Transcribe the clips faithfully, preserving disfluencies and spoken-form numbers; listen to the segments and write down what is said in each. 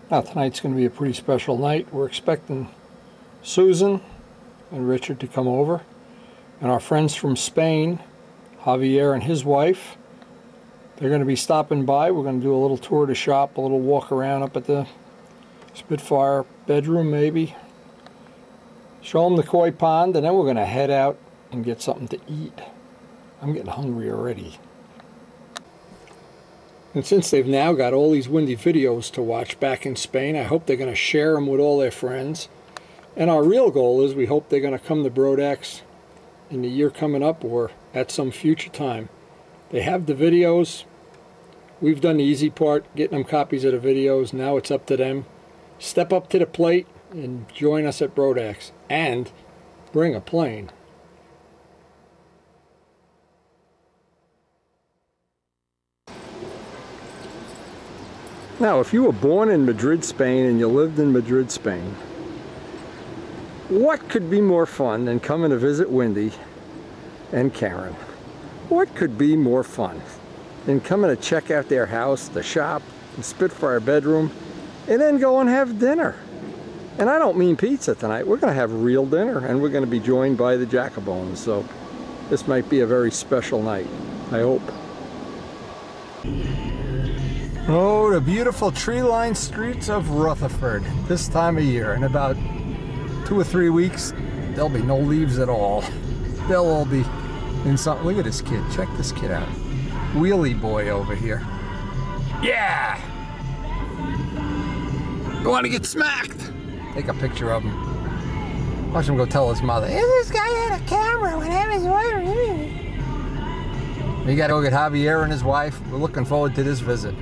Now tonight's going to be a pretty special night. We're expecting Susan and Richard to come over, and our friends from Spain, Javier and his wife, they're going to be stopping by. We're going to do a little tour of the shop, a little walk around up at the Spitfire bedroom maybe, show them the koi pond, and then we're going to head out and get something to eat. I'm getting hungry already. And since they've now got all these windy videos to watch back in Spain, I hope they're going to share them with all their friends. And our real goal is we hope they're going to come to Brodax in the year coming up or at some future time. They have the videos. We've done the easy part, getting them copies of the videos. Now it's up to them. Step up to the plate and join us at Brodax. And bring a plane. Now, if you were born in Madrid, Spain, and you lived in Madrid, Spain, what could be more fun than coming to visit Wendy and Karen? What could be more fun than coming to check out their house, the shop, the Spitfire bedroom, and then go and have dinner? And I don't mean pizza tonight. We're going to have real dinner, and we're going to be joined by the Jacobones. So this might be a very special night, I hope. Oh, the beautiful tree-lined streets of Rutherford this time of year. In about two or three weeks, there'll be no leaves at all. They'll all be in some... Look at this kid. Check this kid out. Wheelie boy over here. Yeah! You want to get smacked? Take a picture of him. Watch him go tell his mother, "Hey, this guy had a camera when I was working." We got to go get Javier and his wife. We're looking forward to this visit.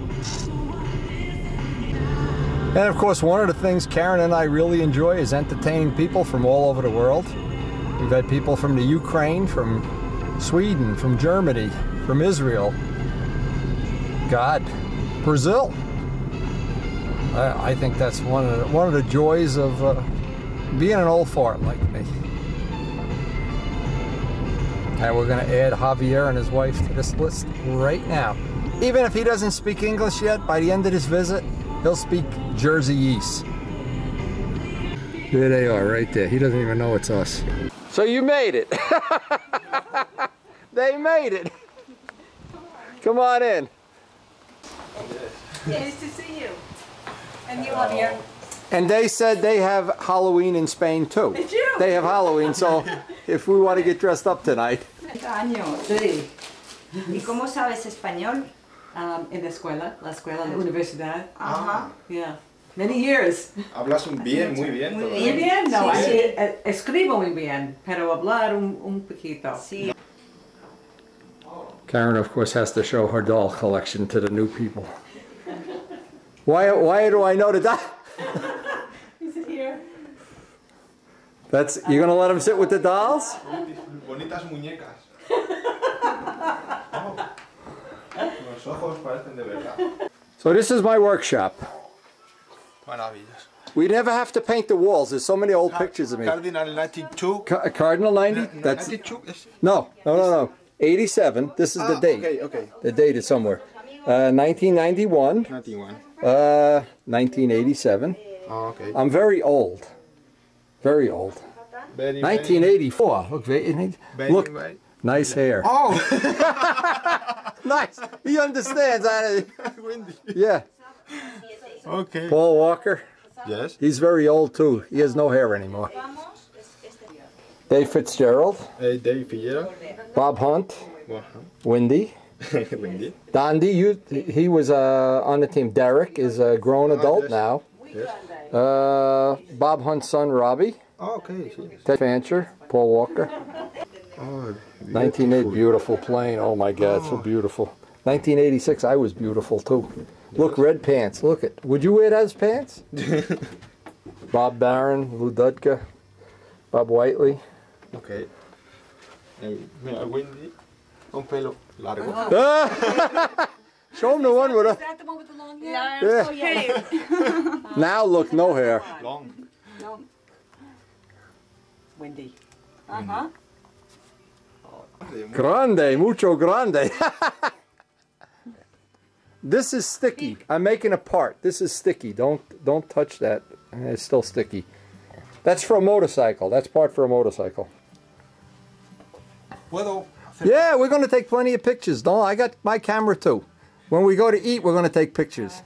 And of course, one of the things Karen and I really enjoy is entertaining people from all over the world. We've had people from the Ukraine, from Sweden, from Germany, from Israel, God, Brazil. I, I think that's one of the, one of the joys of uh, being an old fart like me. And we're going to add Javier and his wife to this list right now. Even if he doesn't speak English yet, by the end of this visit, he'll speak Jerseyese. There they are, right there. He doesn't even know it's us. So you made it. They made it. Come on in. Nice to see you. And you, Javier. And they said they have Halloween in Spain too. Did you? They have Halloween, so if we want to get dressed up tonight. Año. Sí. ¿Y cómo sabes español? Um, en la escuela, la escuela, la universidad. Ajá. Uh-huh. Yeah. Many years. Hablas bien, muy bien. Muy bien. Muy bien. No, sí, sí. Eh, escribo muy bien, pero hablar un, un poquito. Sí. Karen, of course, has to show her doll collection to the new people. Why, why do I know the doll? Is it here? That's, you're going to let him sit with the dolls? Bonitas muñecas. Los ojos parecen de verdad. So this is my workshop. Maravillas. We never have to paint the walls. There's so many old pictures of me. Cardinal ninety-two. Ca Cardinal ninety? That's ninety-two. no, no, no, no. eighty-seven. This is the Ah, date. okay, okay. The date is somewhere. Uh, nineteen ninety-one. ninety-one. Uh, nineteen eighty-seven. Oh, okay. I'm very old. Very old. Very, nineteen eighty-four. Look, very, very, look. very. Nice hair. Oh! Nice. He understands. Windy. Yeah. Okay. Paul Walker. Yes. He's very old too. He has no hair anymore. Dave Fitzgerald. Hey, Dave Figueroa. Bob Hunt. Wow. Wendy. Windy. Dandy. You, he was uh, on the team. Derek is a grown adult yes. now. Yes. Uh, Bob Hunt's son, Robbie. Oh, okay. Yes. Ted Fancher. Paul Walker. Oh, nineteen eighty, beautiful plane. Oh my God, so beautiful. nineteen eighty-six, I was beautiful too. Look, red pants. Look it. Would you wear those pants? Bob Barron, Lou Dudka, Bob Whiteley. Okay. Mira, Wendy, un pelo largo. Show him the one with a. Is that the one with the long hair? Yeah. Okay. Now look, no hair. Long. No. Wendy. Uh-huh. Grande, mucho grande. This is sticky. I'm making a part. This is sticky. Don't don't touch that. It's still sticky. That's for a motorcycle. That's part for a motorcycle. ¿Puedo hacer? Yeah, we're going to take plenty of pictures. No, I got my camera too. When we go to eat, we're going to take pictures.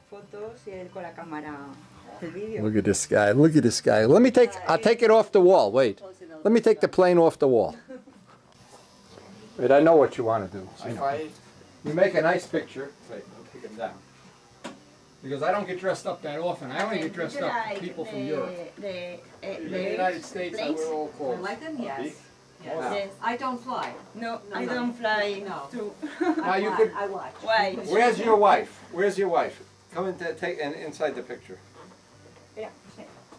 Look at this guy. Look at this guy. Let me take, I'll take it off the wall. Wait. Let me take the plane off the wall. Wait, I know what you want to do. I know. You make a nice picture. Wait, I'll take it down. Because I don't get dressed up that often. I only get dressed up for people from Europe. The, In the United States, I wear all I clothes. like them, yes. Yes. Wow. Yes. I don't fly. No, No, I no. don't fly No. too. Now you I, could. I watch. Why? Where's your wife? Where's your wife? Come in, take and inside the picture. Espera, sí.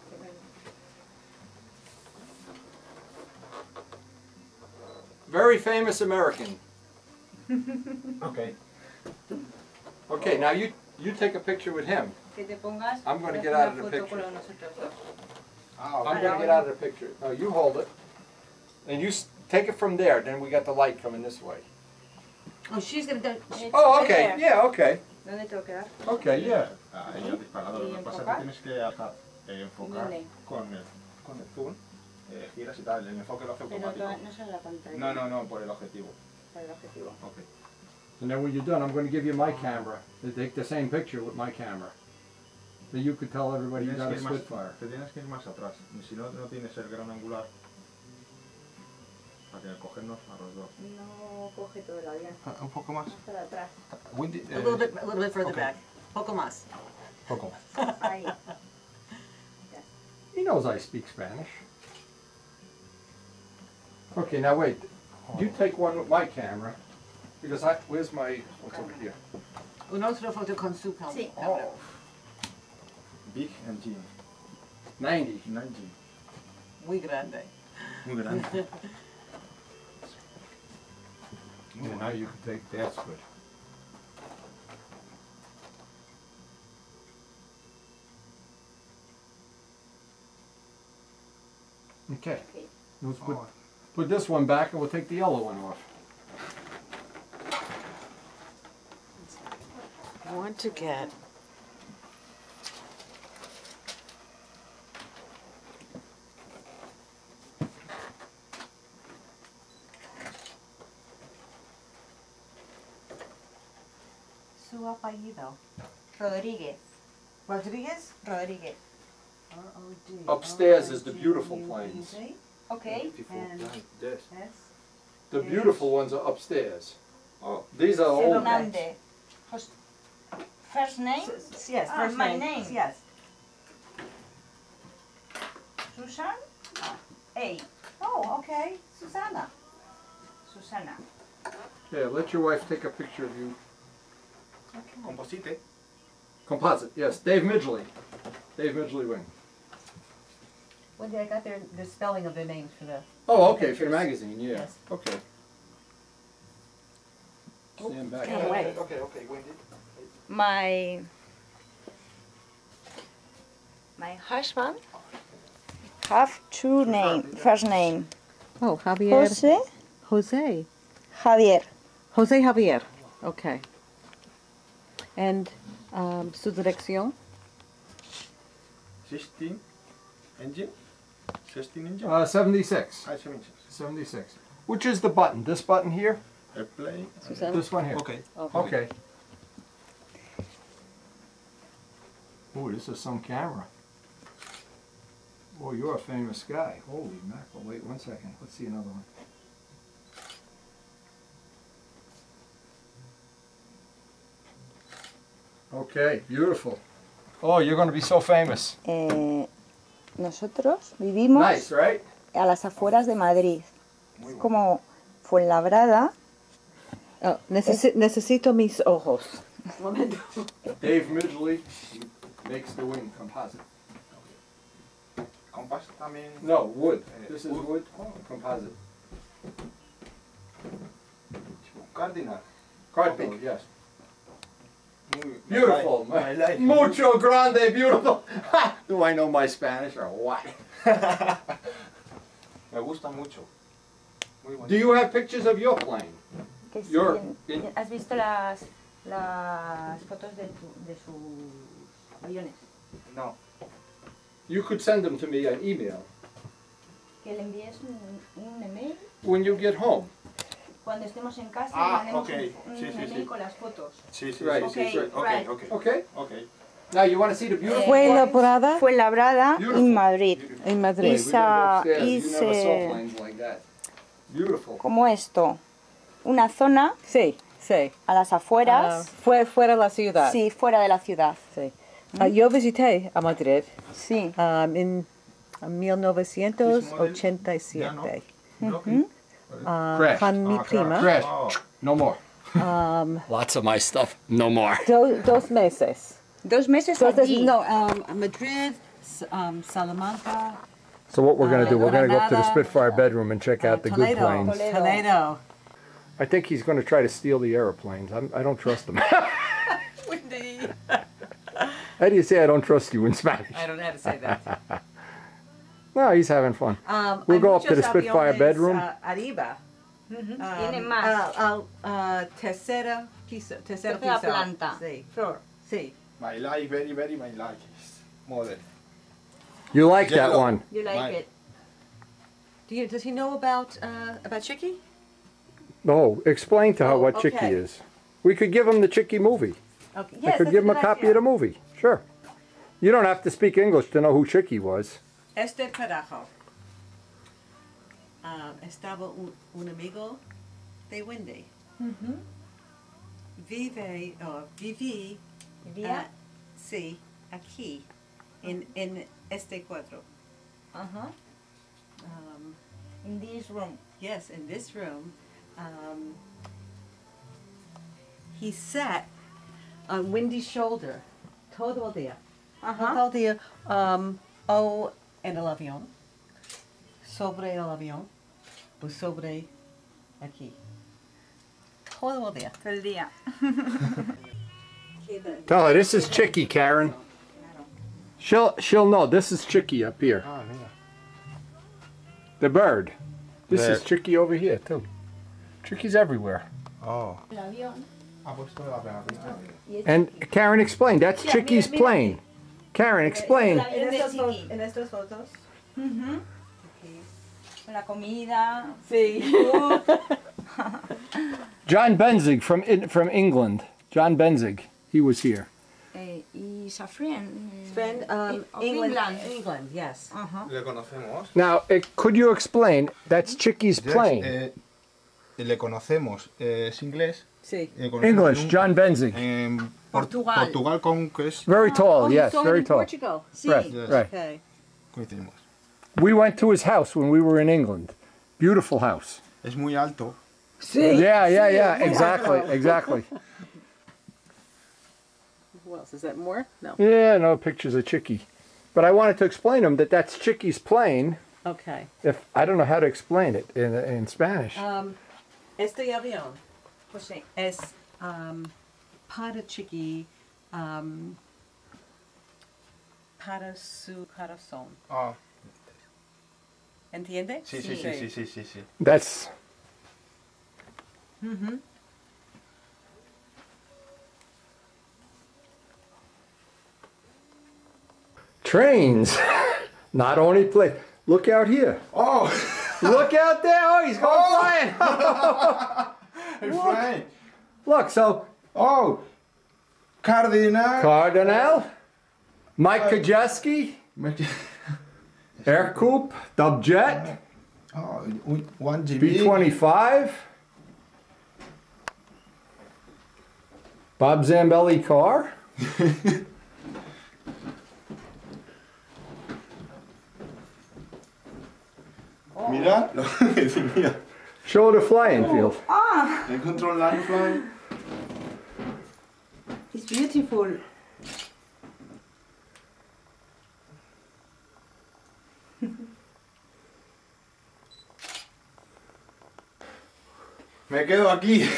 Very famous American. Okay. Okay, now you you take a picture with him. Que te pongas I'm gonna una get out of the foto picture. con nosotros dos. Ah, I'm okay. gonna get out of the picture. No, you hold it, and you s take it from there. Then we got the light coming this way. Oh, she's gonna do. It's Oh, okay. there. Yeah, okay. ¿Dónde tengo que dar? Okay, yeah. Ah, ella ha disparado. Lo ¿Y que pasa es enfocar? que tienes que dejar, eh, enfocar ¿Dónde? con el, con el zoom, eh, giras y tal. El enfoque lo hace Pero automático. to- no sale la pantalla. No, no, no, por el objetivo. Para el objetivo. Okay. And then when you're done, I'm going to give you my camera to take the same picture with my camera. Then you could tell everybody you Tienes got que a ir más, Spitfire. te tienes que ir más atrás. Y si no, no tienes el gran angular para que cogernos a los dos. No coge todo el avión. Ah, un poco más. Para atrás. Windy, A little bit, a little bit further okay. back. Poco más. Poco. Ahí. He knows I speak Spanish. Okay, now wait. You take one with my camera. Because I, where's my, what's over here? Un otro foto con su cámara. Sí. Oh, Big engine. ninety. ninety. Muy grande. Muy grande. Muy Yeah, now bueno. you can take, that's good. Okay. Okay. Let's put, put this one back and we'll take the yellow one off. I want to get. Su apellido. Rodríguez. Rodriguez? Rodríguez. R O D. Upstairs is the beautiful planes. Okay. And Yes. S. The beautiful ones are upstairs. Oh, These are old. Hernández. Jos- First name? S- Yes, Ah, first my name. name. Yes. Susan? A. Oh, okay. Susanna. Susana. Yeah, let your wife take a picture of you. composite. Composite, yes. Dave Midgley. Dave Midgley Wing. Wendy, I got their, the spelling of their names for the. Oh, okay, for the magazine, yeah. Yes. Okay. Stand back. Get away. Okay, okay, Wendy. My my husband have two name. First name Oh, Javier. Jose Jose. Javier. Jose Javier. Okay. And um, su dirección? sixteen engine. sixteen engine. Uh, seventy-six. Ah, seventy-six. seventy-six. Which is the button? This button here? Airplane. Susana? This one here? Okay. Okay. Oh, this is some camera. Oh, you're a famous guy. Holy mackerel. Wait one second. Let's see another one. Okay, beautiful. Oh, you're going to be so famous. Eh, nosotros vivimos Nice, right? a las afueras de Madrid. Muy Es bueno. como Fuenlabrada. Oh, necesi- necesito mis ojos. Momento. Dave Midgley makes the wing composite. Compass también. No, wood. Eh, This is wood. wood, composite. Cardinal. Cardinal, yes. Muy, Beautiful. My life. Mucho grande, beautiful. Ha! Do I know my Spanish or what? Me gusta mucho. Muy bueno. Do you have pictures of your plane? Que sí, Your- en- in- ¿Has visto las, las fotos de, tu, de sus aviones. No. You could send them to me on email Que le envíes un, un email when you get home. cuando estemos en casa. Ah, mandemos okay. un, un Sí, sí, email sí. con las fotos. Sí, sí, Right. sí, sí, Okay, sí. Ok, right. ok. Okay. Ok. Now you want to see the beautiful Fue planes? elaborada Fue labrada Beautiful. en Madrid. en Wait, Madrid. we gotta go Isa- upstairs. You never saw Ise- planes like that. Beautiful. Como esto, una zona Sí, sí. a las Ah, afueras, fue fuera de la ciudad. sí, fuera de la ciudad. Sí. Ah, yo visité a Madrid Sí. ah, en mil novecientos ochenta y siete ah, Crash. con mi Ah, prima. Crash. Oh. No more. Um, Lots of my stuff. No more. do- dos meses. Dos meses Entonces, allí. no, um, Madrid, S- um, Salamanca, So what we're going to do, we're going to go up to the Granada, Spitfire bedroom and check out the good Toledo. planes. Toledo. Toledo. I think he's going to try to steal the airplanes. I'm, I don't trust him. Windy. How do you say I don't trust you in Spanish? I don't know how to say that. No, he's having fun. Um, We'll hay go up to the muchos Spitfire aviones, bedroom. uh, arriba. Tiene Um, más. ah, ah, ah, tercera piso. Tercera Tercera piso. planta. Sí. Floor. Sí. My like, very, very my like. is Model. You like that Yellow. one? You like Right. it? Do you, does he know about uh, about Chicky? No, explain to her Oh, what Chicky okay. is. We could give him the Chicky movie. Okay. I Yes, could that's give him a good copy idea. of the movie. Sure. You don't have to speak English to know who Chicky was. Este carajo. Um, estaba un, un amigo de Wendy. Vive, o viví, Vivía. ah, sí, aquí, en, en este cuadro. Ajá. Um, In this room. yes, in this room, um, he sat on Wendy's shoulder todo el día. Ajá. Todo el día, um, o en el avión, sobre el avión, o sobre aquí. Todo el día. Todo el día. Tell her this is Chicky, Karen. She'll she'll know. This is Chicky up here. Ah, mira. The bird. This is There. Chicky over here too. Chicky's everywhere. Oh. El avión. Ha puesto la pegada. Y es And chiqui. Karen, explain. That's Yeah, Chicky's mira, mira. plane. Karen, explain. El avión de Chiqui. en estas fotos. Ujú. Con la comida. Sí. John Benzig from in, from England. John Benzig. He was here. Eh, y Safrian. Friend, um, Of England, England. England, yes. Ajá. Le conocemos. Now, eh, could you explain? That's Chicky's Yes, plane. eh, le conocemos. Eh, es inglés. Sí. Eh, conocemos English. un- John Benzig. En Por- Portugal. Portugal con que es Very tall. Oh, Yes, you saw very him in tall. Portugal. Sí. Right. Yes. Right. Okay. coincidimos. We went to his house when we were in England. Beautiful house. Es muy alto. Sí. Yeah, yeah, yeah. Exactly, exactly. Who else? Is that more? No. Yeah, no pictures of Chicky. But I wanted to explain to him that that's Chicky's plane. Okay. If I don't know how to explain it in in Spanish. Um, este avión Pues sí. es um, para Chiqui, um, para su corazón. Ah, ¿Entiende? sí, sí, sí, sí, sí, sí, sí. That's Mm-hmm. trains. Not only plane. Look out here. Oh, Look out there. Oh, he's going flying. el flying. Look, so Oh, Cardinal. Cardinal, Mike Kajeski, Air Coupe, Dubjet, Oh, un- one G B B. twenty-five, Bob Zambelli car. Mira lo que tenía. Show the flying field. Encontró un line flying. It's beautiful. Me quedo aquí.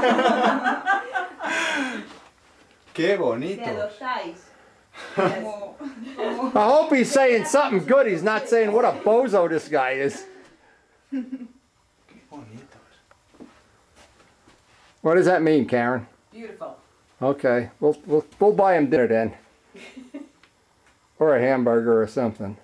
Qué bonito. Te adoptáis. Como, como- I hope he's saying something good. He's not saying what a bozo this guy is. Qué bonitos. What does that mean, Karen? Beautiful. Okay, we'll, we'll, we'll buy him dinner then. Or a hamburger or something.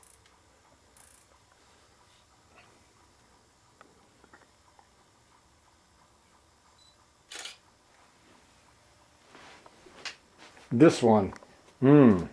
This one. Mmm.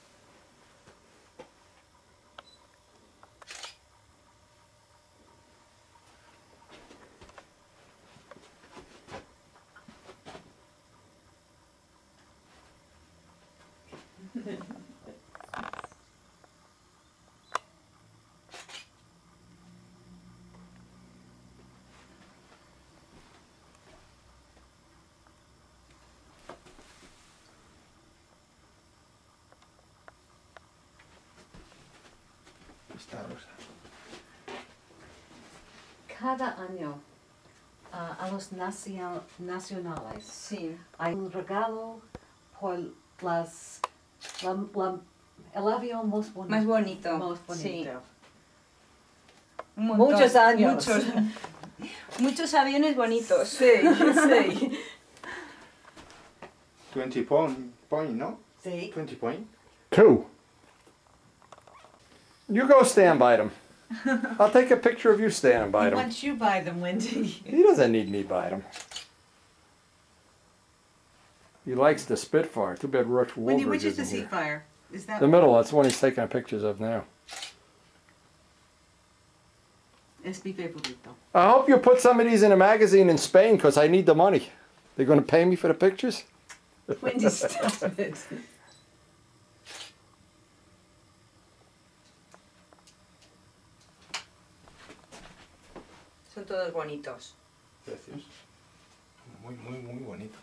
Esta rosa. Cada año uh, a los nacio- nacionales Sí. hay un regalo por las, la, la- el avión más bonito. Más bonito. Más Sí. bonito. Un montón. Muchos años. Muchos, muchos aviones bonitos. Sí, sí. twenty point, point, no? Sí. twenty point. Two. You go stand by them. I'll take a picture of you standing by them. Once you buy them, Wendy. He doesn't need me by them. He likes the Spitfire. Too bad Rush Wendy, Woolbridge which is the isn't here. Seafire? Is that The middle, that's the one he's taking pictures of now. Es mi favorito. I hope you put some of these in a magazine in Spain because I need the money. They're going to pay me for the pictures? Wendy, stop it. Son todos bonitos. Preciosos. Muy, muy, muy bonitos.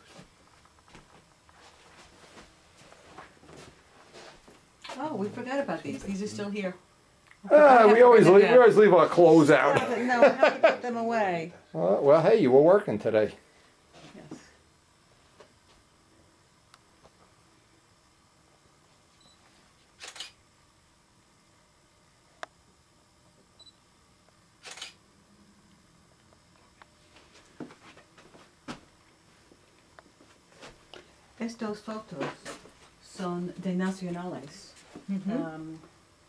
Oh, we forgot about these. These are still here. Ah, we always leave, we always leave our clothes out. Yeah, but no, I have to put them away. Well, well, hey, you were working today. Yes. Estos fotos son de nacionales. Um,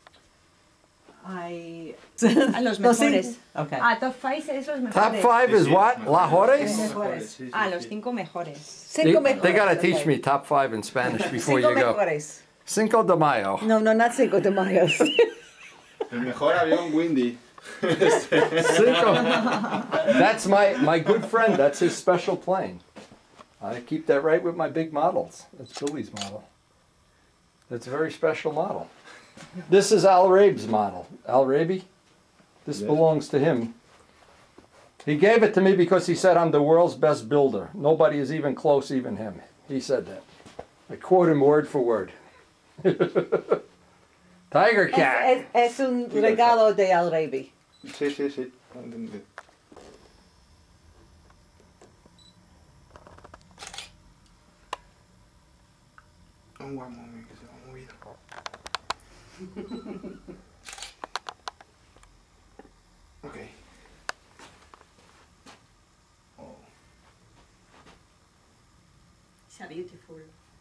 I A los mejores. Okay. Ah, top five es los Top mejores. five is Sí, sí. what? La Jores? Mejores. Ah, los cinco mejores. They, Cinco they mejores. got to teach okay. me top five in Spanish before Cinco you go. mejores. Cinco de Mayo. No, no, not Cinco de Mayo. El mejor avión Windy. Cinco. That's my, my good friend. That's his special plane. I keep that right with my big models. That's Billy's model. That's a very special model. This is Al Rabe's model. Al Rabe. This Yes. belongs to him. He gave it to me because he said I'm the world's best builder. Nobody is even close, even him. He said that. I quote him word for word. Tiger cat. es, es, es un regalo de Al Rabi. Sí, sí, sí. Entendí. Un guamo que se ha movido. Ok. Oh. It's beautiful.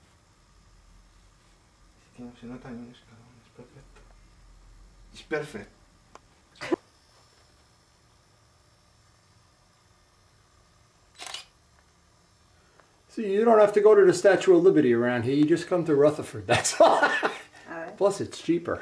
Es que no se nota ni un escalón, es perfecto. Es perfecto. See, you don't have to go to the Statue of Liberty around here. You just come to Rutherford. That's all. Alright. Plus, it's cheaper.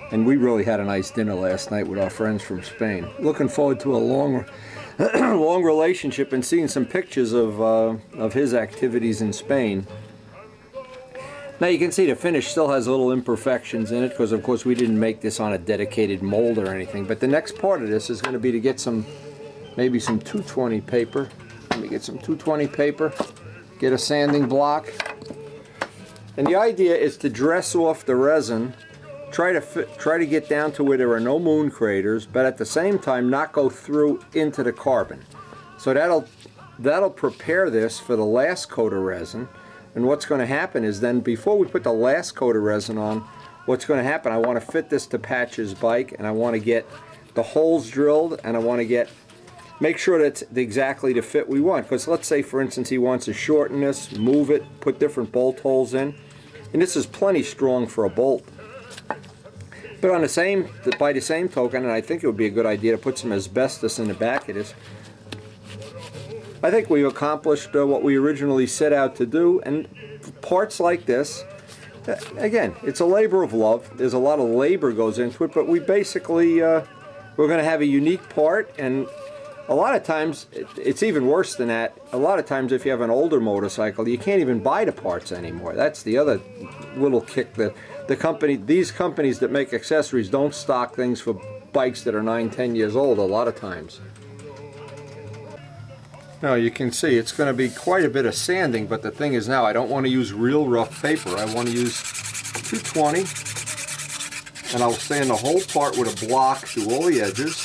And we really had a nice dinner last night with our friends from Spain. Looking forward to a long, long relationship and seeing some pictures of, uh, of his activities in Spain. Now you can see the finish still has little imperfections in it because of course we didn't make this on a dedicated mold or anything. But the next part of this is going to be to get some, maybe some two twenty paper. Let me get some two twenty paper, get a sanding block. And the idea is to dress off the resin, try to fit, try to get down to where there are no moon craters, but at the same time not go through into the carbon. So that'll, that'll prepare this for the last coat of resin. And what's going to happen is then, before we put the last coat of resin on, what's going to happen, I want to fit this to Patch's bike, and I want to get the holes drilled, and I want to get, make sure that it's exactly the fit we want. Because let's say, for instance, he wants to shorten this, move it, put different bolt holes in. And this is plenty strong for a bolt. But on the same, by the same token, and I think it would be a good idea to put some asbestos in the back of this, I think we've accomplished uh, what we originally set out to do. And parts like this, uh, again, it's a labor of love. There's a lot of labor goes into it, but we basically, uh, we're going to have a unique part. And a lot of times, it, it's even worse than that. A lot of times if you have an older motorcycle, you can't even buy the parts anymore. That's the other little kick. The, the company, these companies that make accessories don't stock things for bikes that are nine, ten years old a lot of times. Now you can see it's going to be quite a bit of sanding, but the thing is now I don't want to use real rough paper. I want to use two twenty, and I'll sand the whole part with a block to all the edges.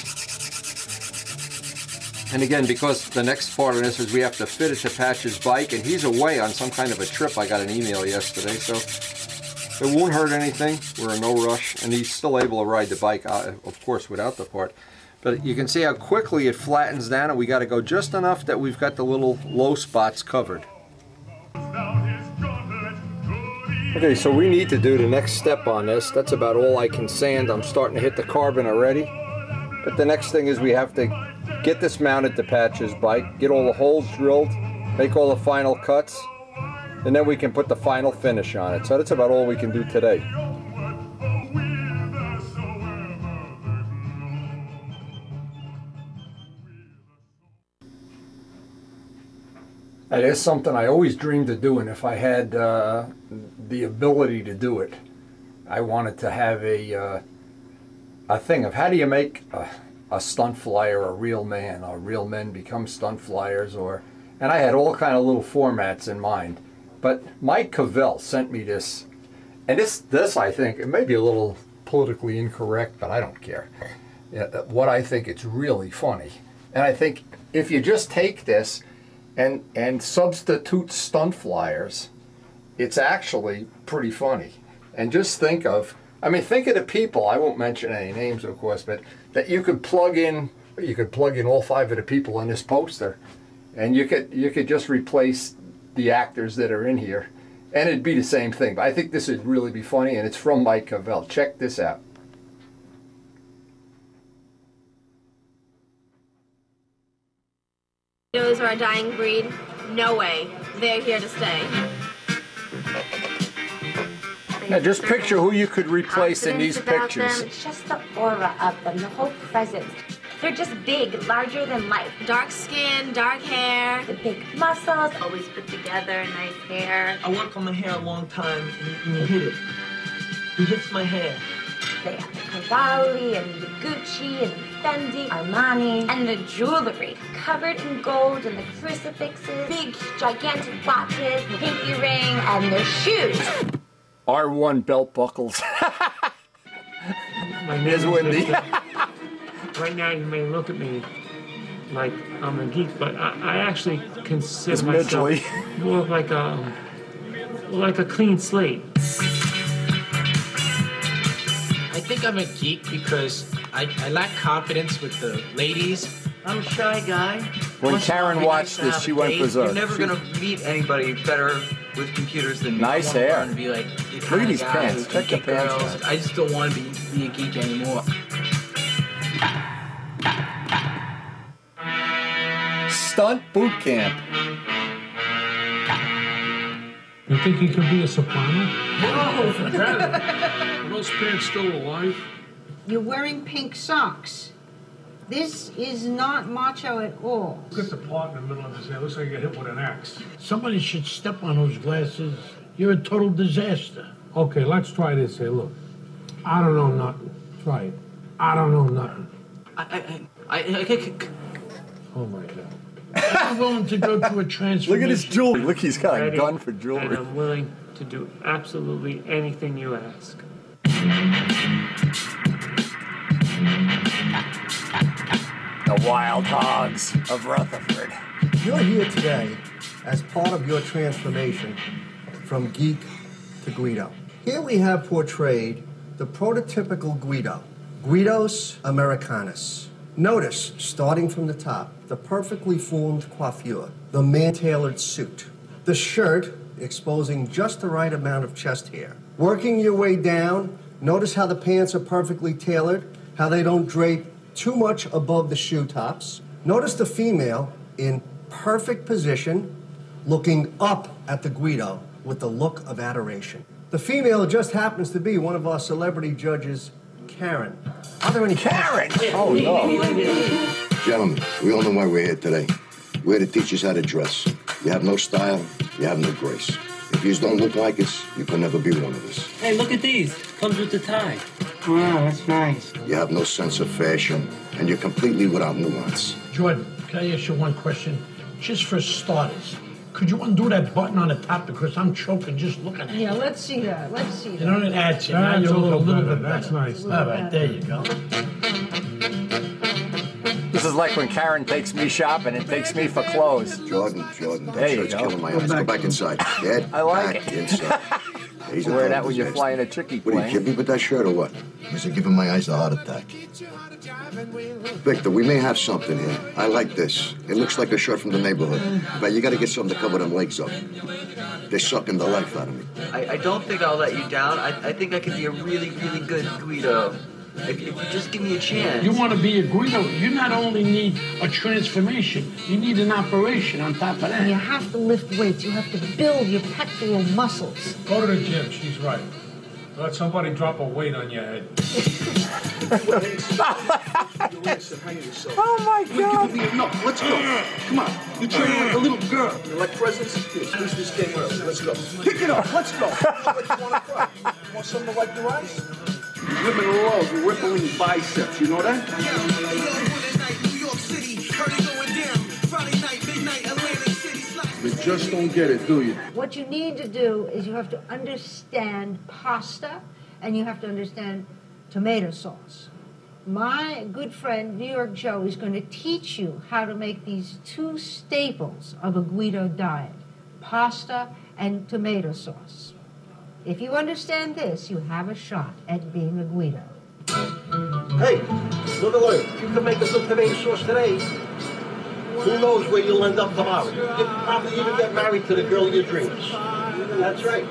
And again, because the next part of this is we have to fit it to Patch's bike, and he's away on some kind of a trip. I got an email yesterday, so it won't hurt anything. We're in no rush, and he's still able to ride the bike, of course, without the part. But you can see how quickly it flattens down, and we got to go just enough that we've got the little low spots covered. Okay, so we need to do the next step on this. That's about all I can sand. I'm starting to hit the carbon already. But the next thing is we have to get this mounted to Patch's bike, get all the holes drilled, make all the final cuts, and then we can put the final finish on it. So that's about all we can do today. It is something I always dreamed of doing. If I had uh, the ability to do it, I wanted to have a uh, a thing of how do you make a, a stunt flyer a real man, or real men become stunt flyers, or and I had all kind of little formats in mind. But Mike Cavell sent me this, and this this I think it may be a little politically incorrect, but I don't care. What I think it's really funny, and I think if you just take this and and substitute stunt flyers, it's actually pretty funny. And just think of, I mean, think of the people, I won't mention any names of course, but that you could plug in, you could plug in all five of the people in this poster, and you could you could just replace the actors that are in here, and it'd be the same thing. But I think this would really be funny, and it's from Mike Cavell. Check this out. Those are a dying breed? No way. They're here to stay. Now just picture who you could replace in these pictures. Them, just the aura of them, the whole presence. They're just big, larger than life. Dark skin, dark hair. The big muscles. Always put together, nice hair. I work on my hair a long time, and you hit it. He hits my hair. They have the Cavalli and the Gucci and the Fendi, Armani, and the jewelry. Covered in gold and the crucifixes, big, gigantic watches, the pinky ring, and their shoes. R one belt buckles. My name is Wendy. Right now you may look at me like I'm a geek, but I, I actually consider it's myself mentally. more of like a, like a clean slate. I think I'm a geek because I, I lack confidence with the ladies. I'm a shy guy. When Once Karen nice watched to this, have she a went date. berserk. You're never She- gonna meet anybody better with computers than me. Nice I wanna hair. learn to be like the Look kind at of these guy pants. who Check can the get pants girls. out. I just don't want to be, be a geek anymore. Stunt boot camp. You think you can be a soprano? No, Are those pants still alive? You're wearing pink socks. This is not macho at all. Look at the part in the middle of his hair. Looks like you got hit with an axe. Somebody should step on those glasses. You're a total disaster. Okay, let's try this here. Look. I don't know nothing. Try it. I don't know nothing. I, I, I, I, I, Oh, my God. I'm willing to go to a transformation. Look at his jewelry. Look, he's got a Ready, gun for And jewelry. I'm willing to do absolutely anything you ask. The wild hogs of Rutherford. You're here today as part of your transformation from geek to Guido. Here we have portrayed the prototypical Guido, Guidos Americanus. Notice, starting from the top, the perfectly formed coiffure, the man-tailored suit, the shirt exposing just the right amount of chest hair. Working your way down, notice how the pants are perfectly tailored, how they don't drape too much above the shoe tops. Notice the female in perfect position, looking up at the Guido with the look of adoration. The female just happens to be one of our celebrity judges, Karen. Are there any Karen? Oh, no. Gentlemen, we all know why we're here today. We're here to teach us how to dress. You have no style, you have no grace. If you don't look like us, you can never be one of us. Hey, look at these. Comes with the tie. Wow, that's nice. You have no sense of fashion, and you're completely without nuance. Jordan, can I ask you one question? Just for starters, could you undo that button on the top because I'm choking just looking at it? Yeah, let's see that. Let's see that. You know, it adds it. Now That's you're a little little better. bit That's better. nice. All right, there you go. This is like when Karen takes me shopping and takes me for clothes. Jordan, Jordan, that There you shirt's go. killing my eyes. Go back inside. Dad, I like back it. inside. He's a Wear total that when you're disaster. flying a chickie What, are you plane. kidding me with that shirt or what? Is it giving my eyes a heart attack? Victor, we may have something here. I like this. It looks like a shirt from the neighborhood. But you gotta get something to cover them legs up. They're sucking the life out of me. I, I don't think I'll let you down. I, I think I could be a really, really good Guido. If, if you just give me a chance. You want to be a Guido, you not only need a transformation, you need an operation on top of And you that. have to lift weights. You have to build your pectoral muscles. Go to the gym. She's right. Let somebody drop a weight on your head. Oh, my God. No, let's go. Come on. You're training like a little girl. You like presents? Here, squeeze this thing early. Let's go. Pick it up. Let's go. What, you want to cry? You want something to wipe your eyes? Women love rippling biceps. You know that? You just don't get it, do you? What you need to do is you have to understand pasta and you have to understand tomato sauce. My good friend, New York Joe, is going to teach you how to make these two staples of a Guido diet, pasta and tomato sauce. If you understand this, you have a shot at being a Guido. Hey, look alert. If you can make a good tomato sauce today, who knows where you'll end up tomorrow? You'll probably even get married to the girl of your dreams. That's right.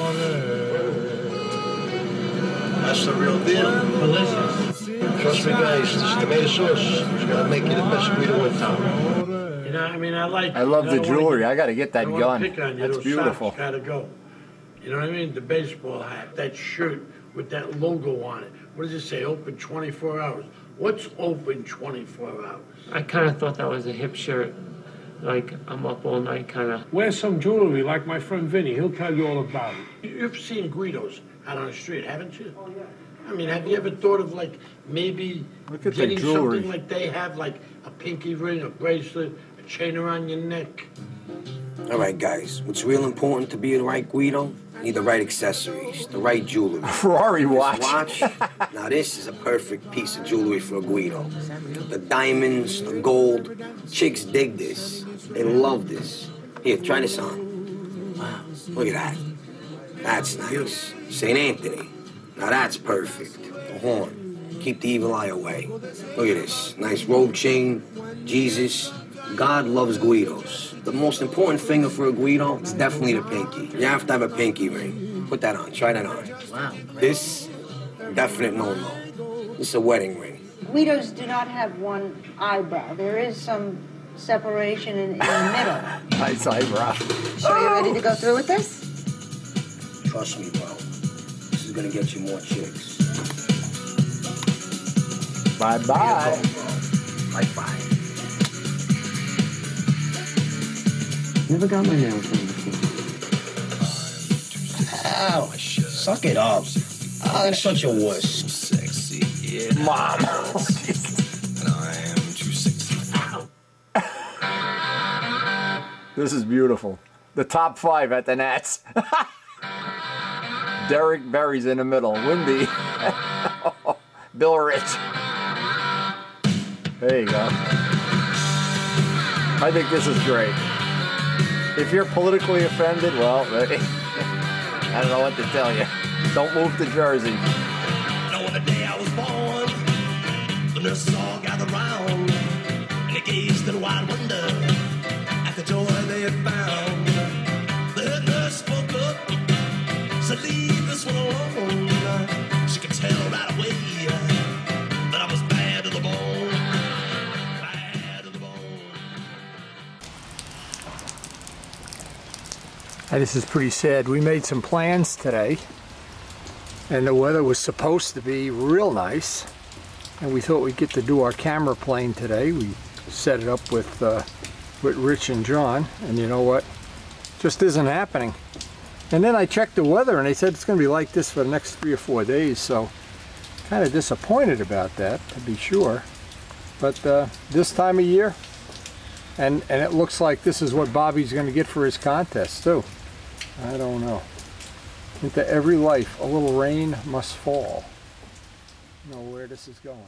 That's the real deal. Delicious. Trust me, guys, this tomato sauce is going to make you the best Guido in town. You know, I mean, I like. I love you the know, I wanna jewelry. get- I got to get that I wanna gun. pick on you. That's Those beautiful. socks gotta go. You know what I mean? The baseball hat, that shirt with that logo on it. What does it say? Open twenty-four hours. What's open twenty-four hours? I kind of thought that was a hip shirt. Like, I'm up all night kind of. Wear some jewelry like my friend Vinny. He'll tell you all about it. You've seen Guidos out on the street, haven't you? Oh, yeah. I mean, have you ever thought of, like, maybe Look at the getting jewelry. something like they have, like a pinky ring, a bracelet, a chain around your neck? All right, guys. What's real important to be the right Guido? You need the right accessories, the right jewelry. Ferrari watch. This watch. Now, this is a perfect piece of jewelry for a Guido. The diamonds, the gold. Chicks dig this. They love this. Here, try this on. Wow, look at that. That's nice. Saint Anthony. Now that's perfect. The horn. Keep the evil eye away. Look at this. Nice robe chain. Jesus. God loves Guidos. The most important finger for a Guido is definitely the pinky. You have to have a pinky ring. Put that on. Try that on. Wow. This, definite no-no. This is a wedding ring. Guidos do not have one eyebrow. There is some separation in, in the middle. Nice eyebrow. So are you ready to go through with this? Trust me, bro. This is gonna get you more chicks. Bye-bye. Bye-bye. Never got my nails done before. Ow, suck it up. Oh, I'm such a wuss. Mom. This is beautiful. The top five at the Nats. Derek Berry's in the middle. Windy. Bill Rich. There you go. I think this is great. If you're politically offended, well, I don't know what to tell you. Don't move to Jersey. On the day I was born, the nurses all gathered round, and they gazed in wide wonder at the joy they had found. The head nurse spoke up, said, "Leave this one alone." She could tell right away that I was bad to the bone, bad to the bone. Hey, this is pretty sad. We made some plans today, and the weather was supposed to be real nice, and we thought we'd get to do our camera plane today. We set it up with uh, with Rich and John, and you know what? Just isn't happening. And then I checked the weather, and they said it's going to be like this for the next three or four days, so kind of disappointed about that, to be sure. But uh, this time of year, and, and it looks like this is what Bobby's going to get for his contest, too. I don't know. Into every life, a little rain must fall. I don't know where this is going.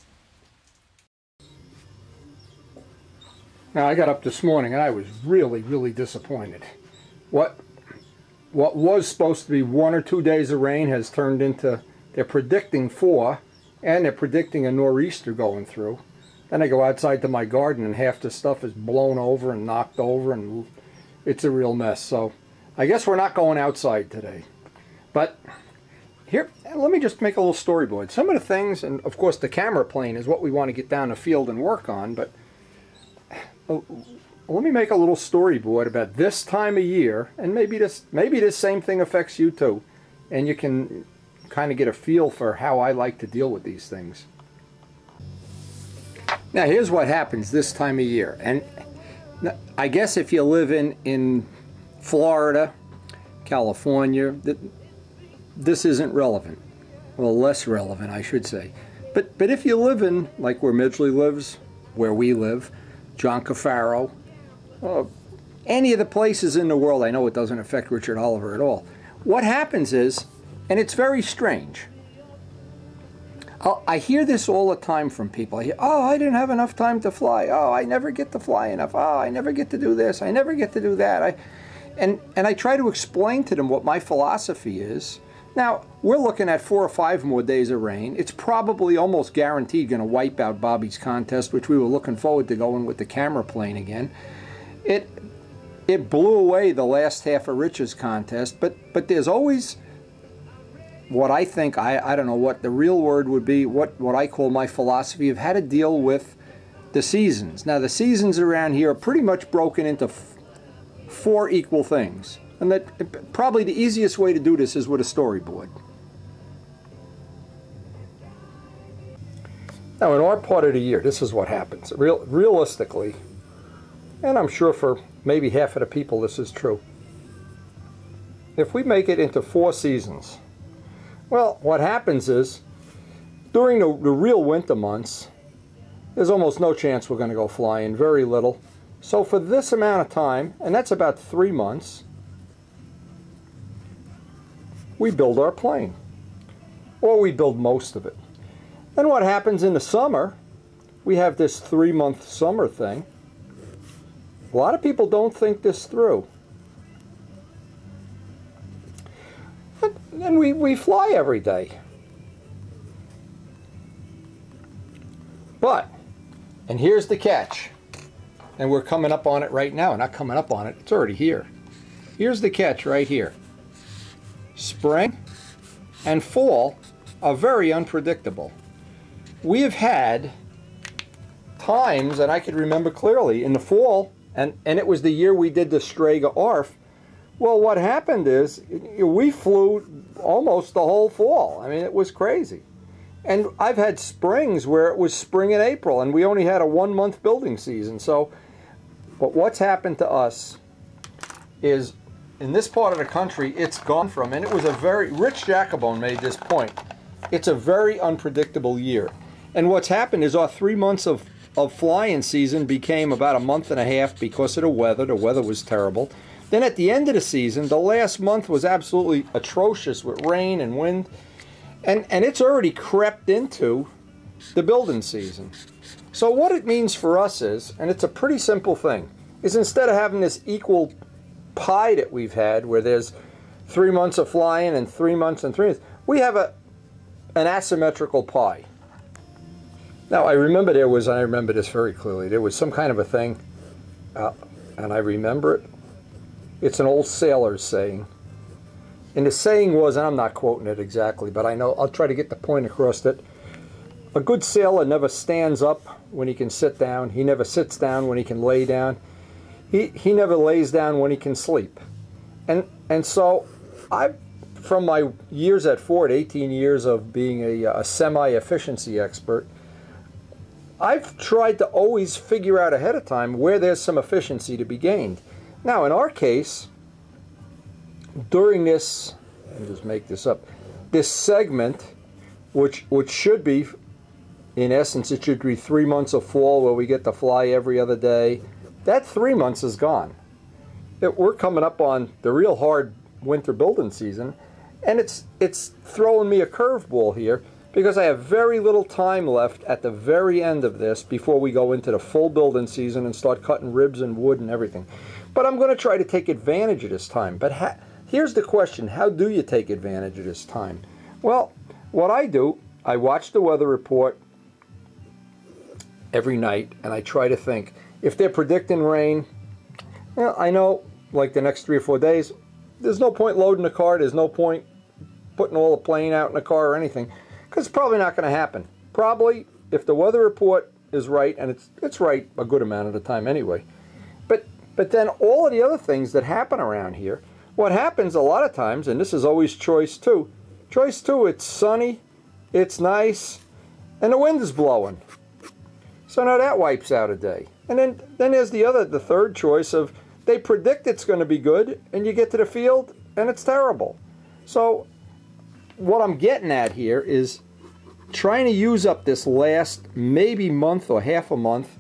Now, I got up this morning and I was really, really disappointed. What, what was supposed to be one or two days of rain has turned into, they're predicting four, and they're predicting a nor'easter going through. Then I go outside to my garden and half the stuff is blown over and knocked over, and it's a real mess. So I guess we're not going outside today. But here, let me just make a little storyboard. Some of the things, and of course the camera plane is what we want to get down the field and work on, but uh, let me make a little storyboard about this time of year, and maybe this, maybe this same thing affects you too, and you can kind of get a feel for how I like to deal with these things. Now here's what happens this time of year, and I guess if you live in, in Florida, California, this isn't relevant. Well, less relevant, I should say. But but if you live in, like where Midgley lives, where we live, John Cafaro, uh, any of the places in the world, I know it doesn't affect Richard Oliver at all. What happens is, and it's very strange, I'll, I hear this all the time from people. I hear, oh, I didn't have enough time to fly. Oh, I never get to fly enough. Oh, I never get to do this. I never get to do that. I, and, and I try to explain to them what my philosophy is. Now, we're looking at four or five more days of rain. It's probably almost guaranteed going to wipe out Bobby's contest, which we were looking forward to going with the camera plane again. It it blew away the last half of Rich's contest, but but there's always what I think, I, I don't know what the real word would be, what, what I call my philosophy of how to deal with the seasons. Now, the seasons around here are pretty much broken into f four equal things. And that probably the easiest way to do this is with a storyboard. Now, in our part of the year, this is what happens. Real, realistically, and I'm sure for maybe half of the people this is true. If we make it into four seasons, well, what happens is, during the, the real winter months, there's almost no chance we're going to go flying, very little. So for this amount of time, and that's about three months, we build our plane, or we build most of it. Then what happens in the summer, we have this three-month summer thing. A lot of people don't think this through. And we, we fly every day. But, and here's the catch, and we're coming up on it right now, not coming up on it, it's already here. Here's the catch right here. Spring and fall are very unpredictable. We have had times, and I can remember clearly, in the fall, and, and it was the year we did the Strega A R F, Well, what happened is we flew almost the whole fall. I mean, it was crazy. And I've had springs where it was spring in April, and we only had a one-month building season. So, but what's happened to us is, in this part of the country, it's gone from, and it was a very, Rich Jacobone made this point, it's a very unpredictable year. And what's happened is our three months of, of flying season became about a month and a half because of the weather. The weather was terrible. Then at the end of the season, the last month was absolutely atrocious with rain and wind. And, and it's already crept into the building season. So what it means for us is, and it's a pretty simple thing, is instead of having this equal pie that we've had, where there's three months of flying and three months and three months, we have a, an asymmetrical pie. Now, I remember there was, and I remember this very clearly, there was some kind of a thing, uh, and I remember it. It's an old sailor's saying. And the saying was, and I'm not quoting it exactly, but I know, I'll try to get the point across, that a good sailor never stands up when he can sit down. He never sits down when he can lay down. He, he never lays down when he can sleep. And, and so I, from my years at Ford, eighteen years of being a, a semi-efficiency expert, I've tried to always figure out ahead of time where there's some efficiency to be gained. Now, in our case, during this, let me just make this up, this segment, which, which should be, in essence, it should be three months of fall where we get to fly every other day, that three months is gone. It, we're coming up on the real hard winter building season, and it's, it's throwing me a curveball here, because I have very little time left at the very end of this before we go into the full building season and start cutting ribs and wood and everything. But I'm going to try to take advantage of this time. But ha here's the question, how do you take advantage of this time? Well, what I do, I watch the weather report every night, and I try to think, if they're predicting rain, well, I know, like the next three or four days, there's no point loading the car, there's no point putting all the plane out in the car or anything, because it's probably not going to happen. Probably, if the weather report is right, and it's, it's right a good amount of the time anyway, but, but then all of the other things that happen around here, what happens a lot of times, and this is always choice two, choice two, it's sunny, it's nice, and the wind is blowing. So now that wipes out a day. And then, then there's the other, the third choice of, they predict it's going to be good, and you get to the field, and it's terrible. So what I'm getting at here is trying to use up this last maybe month or half a month.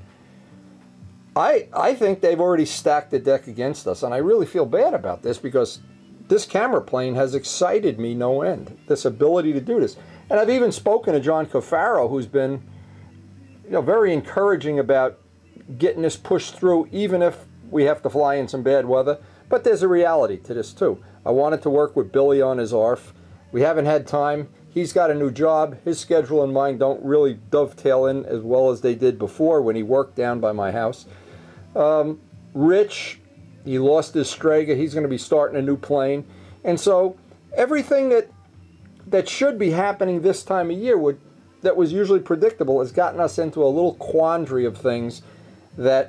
I, I think they've already stacked the deck against us, and I really feel bad about this because this camera plane has excited me no end, this ability to do this. And I've even spoken to John Cafaro, who's been, you know, very encouraging about getting this pushed through, even if we have to fly in some bad weather. But there's a reality to this too. I wanted to work with Billy on his A R F. We haven't had time. He's got a new job. His schedule and mine don't really dovetail in as well as they did before when he worked down by my house. Um, Rich, he lost his Strega. He's going to be starting a new plane. And so everything that that should be happening this time of year would, that was usually predictable has gotten us into a little quandary of things that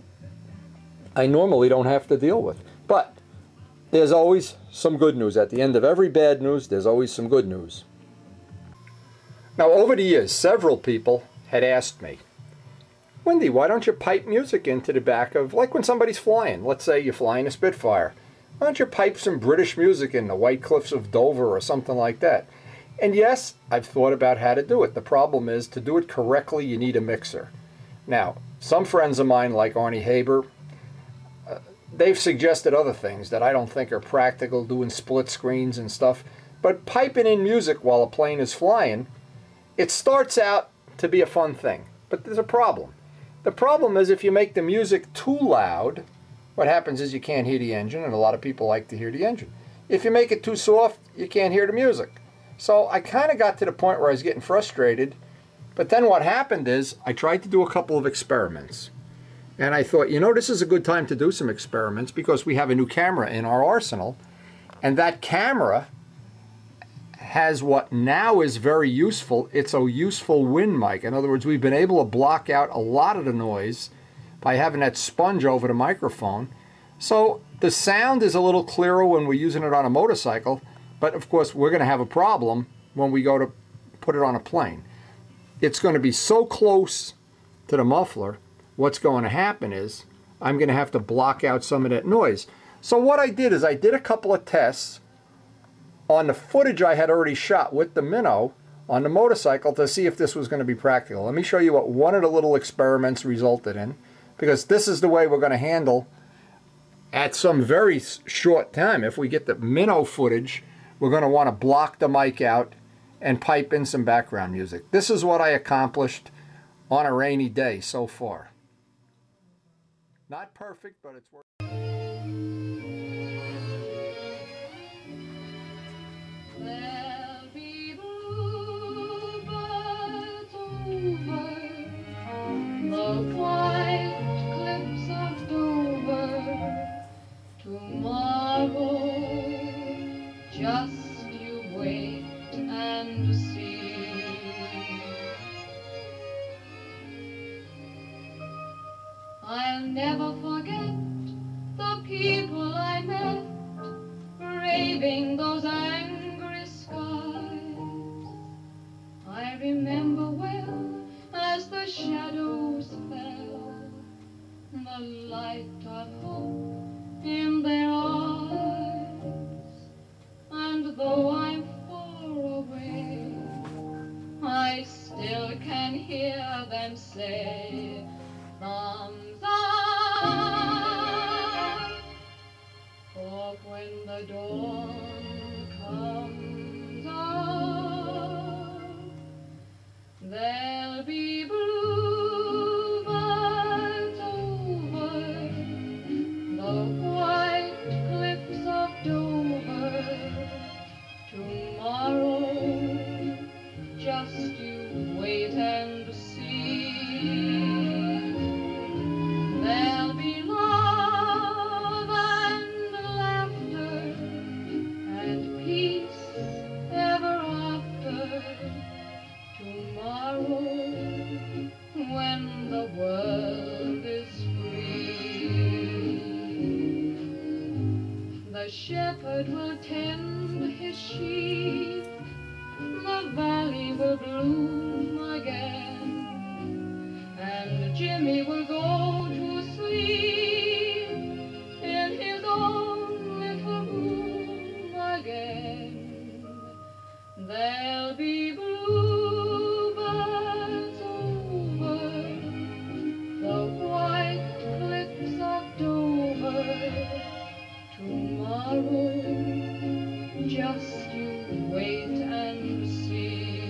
I normally don't have to deal with. But there's always some good news. At the end of every bad news, there's always some good news. Now, over the years, several people had asked me, Wendy, why don't you pipe music into the back of, like when somebody's flying, let's say you're flying a Spitfire, why don't you pipe some British music in the White Cliffs of Dover or something like that? And yes, I've thought about how to do it. The problem is, to do it correctly, you need a mixer. Now, some friends of mine, like Arnie Haber, uh, they've suggested other things that I don't think are practical, doing split screens and stuff. But piping in music while a plane is flying, it starts out to be a fun thing. But there's a problem. The problem is if you make the music too loud, what happens is you can't hear the engine, and a lot of people like to hear the engine. If you make it too soft, you can't hear the music. So I kind of got to the point where I was getting frustrated, but then what happened is I tried to do a couple of experiments. And I thought, you know, this is a good time to do some experiments because we have a new camera in our arsenal, and that camera has what now is very useful. It's a useful wind mic. In other words, we've been able to block out a lot of the noise by having that sponge over the microphone. So The sound is a little clearer when we're using it on a motorcycle, but of course we're going to have a problem when we go to put it on a plane. It's going to be so close to the muffler, what's going to happen is I'm going to have to block out some of that noise. So what I did is I did a couple of tests on the footage I had already shot with the minnow on the motorcycle to see if this was going to be practical. Let me show you what one of the little experiments resulted in, because this is the way we're going to handle at some very short time. If we get the minnow footage, we're going to want to block the mic out and pipe in some background music. This is what I accomplished on a rainy day so far. Not perfect, but it's working. There'll be bluebirds over the white cliffs of Dover tomorrow. Just you wait and see. I'll never forget the people I met braving those angry skies. I remember well as the shadows fell, the light of hope in their eyes. And though I'm far away, I still can hear them say, thumbs up. For when the dawn comes up, there'll be bluebirds over the white cliffs of Dover tomorrow. Just you wait and see. There'll be love and laughter and peace ever after tomorrow, when the world is free. The shepherd will tend his sheep, the valley will bloom again, and Jimmy will go to sleep in his own little room again. There'll be bluebirds over the white cliffs of Dover tomorrow. Just you wait and see.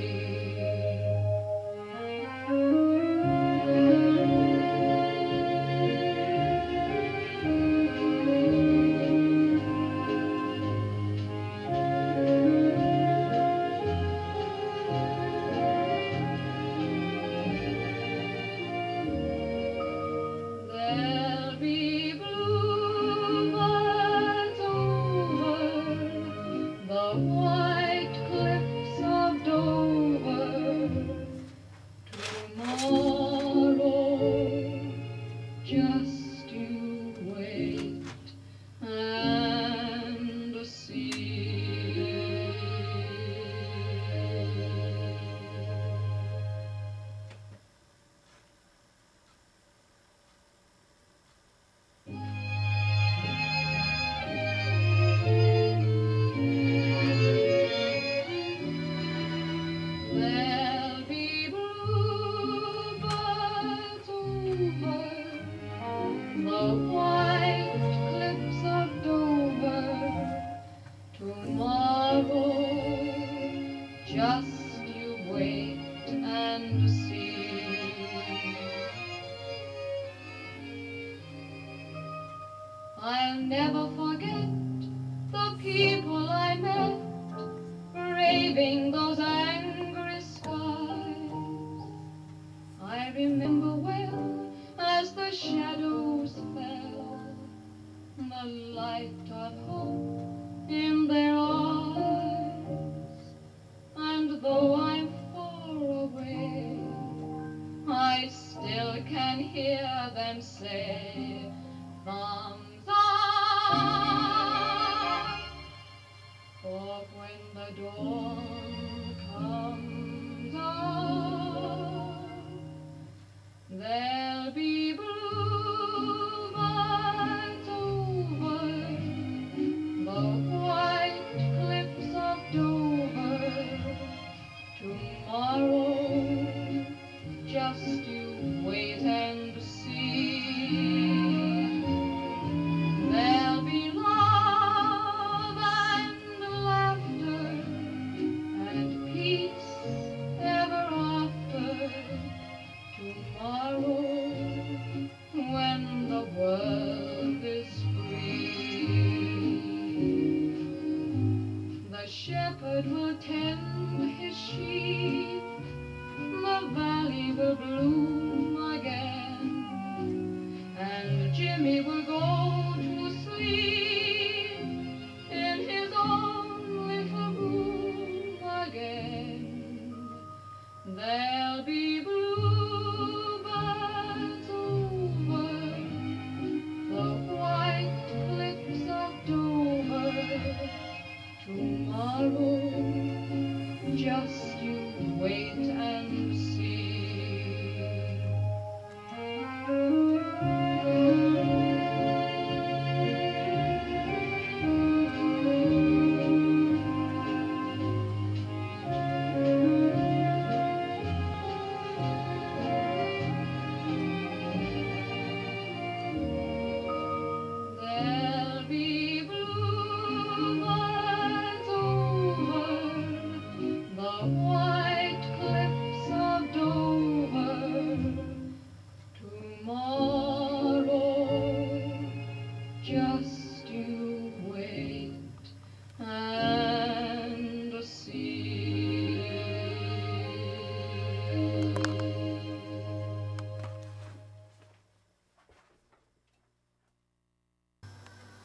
There'll be bluebirds over the white cliffs of Dover tomorrow. Just you wait and see. There'll be bluebirds over the white cliffs of Dover tomorrow. Just you wait and see. I'll never forget the people I met braving those angry skies. I remember well as the shadows fell, the light of hope in their eyes. And though I'm far away, I still can hear them say, thumbs up.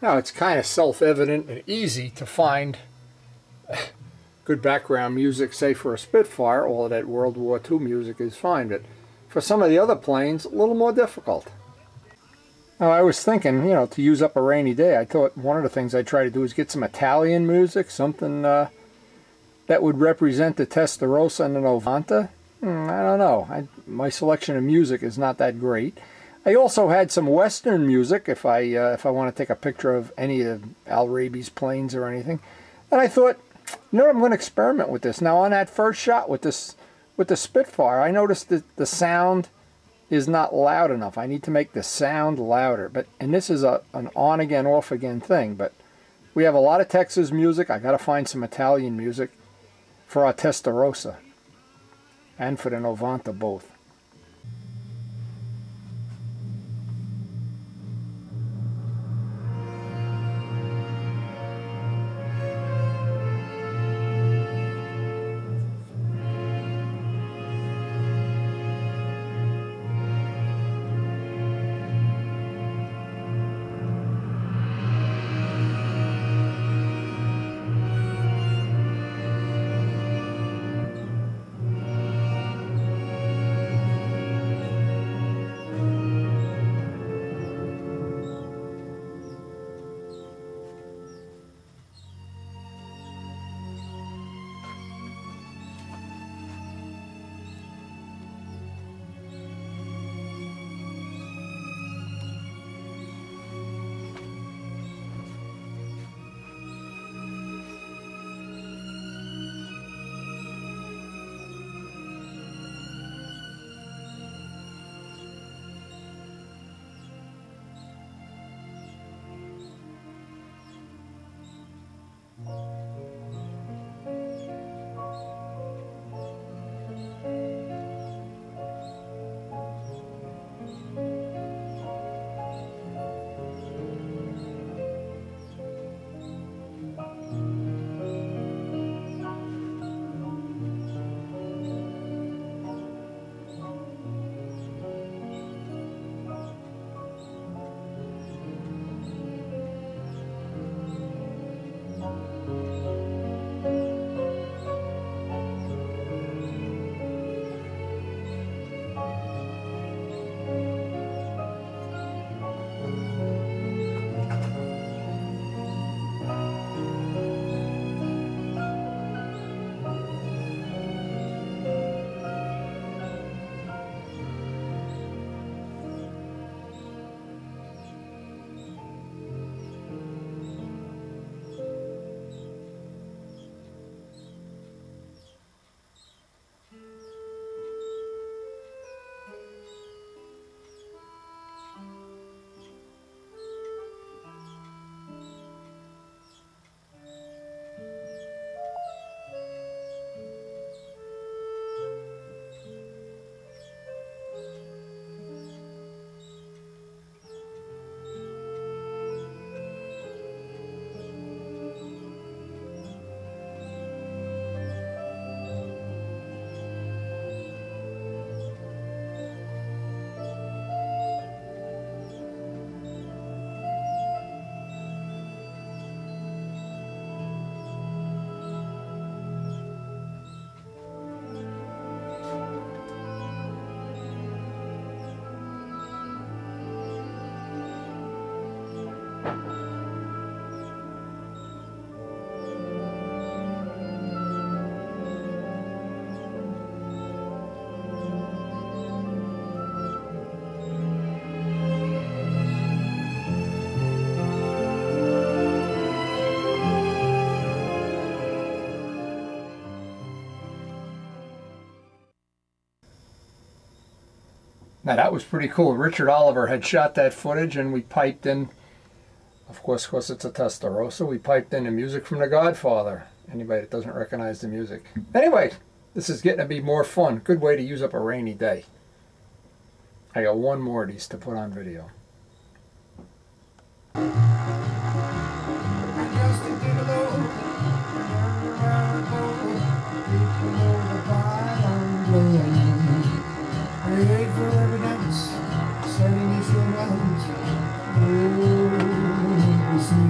Now, it's kind of self-evident and easy to find good background music, say for a Spitfire. All of that World War Two music is fine, but for some of the other planes, a little more difficult. Now, I was thinking, you know, to use up a rainy day, I thought one of the things I'd try to do is get some Italian music, something uh, that would represent the Testarossa and the Novanta. Hmm, I don't know. I, my selection of music is not that great. I also had some Western music, if I uh, if I want to take a picture of any of Al Raby's planes or anything. And I thought, you know what, I'm going to experiment with this. Now, on that first shot with this with the Spitfire, I noticed that the sound is not loud enough. I need to make the sound louder. But and this is a an on again, off again thing. But we have a lot of Texas music. I got to find some Italian music for our Testarossa and for the Novanta both. Now that was pretty cool. Richard Oliver had shot that footage and we piped in, of course, of course it's a Testarossa, we piped in the music from The Godfather. Anybody that doesn't recognize the music. Anyway, this is getting to be more fun. Good way to use up a rainy day. I got one more of these to put on video. For evidence, setting issue around. Oh, we see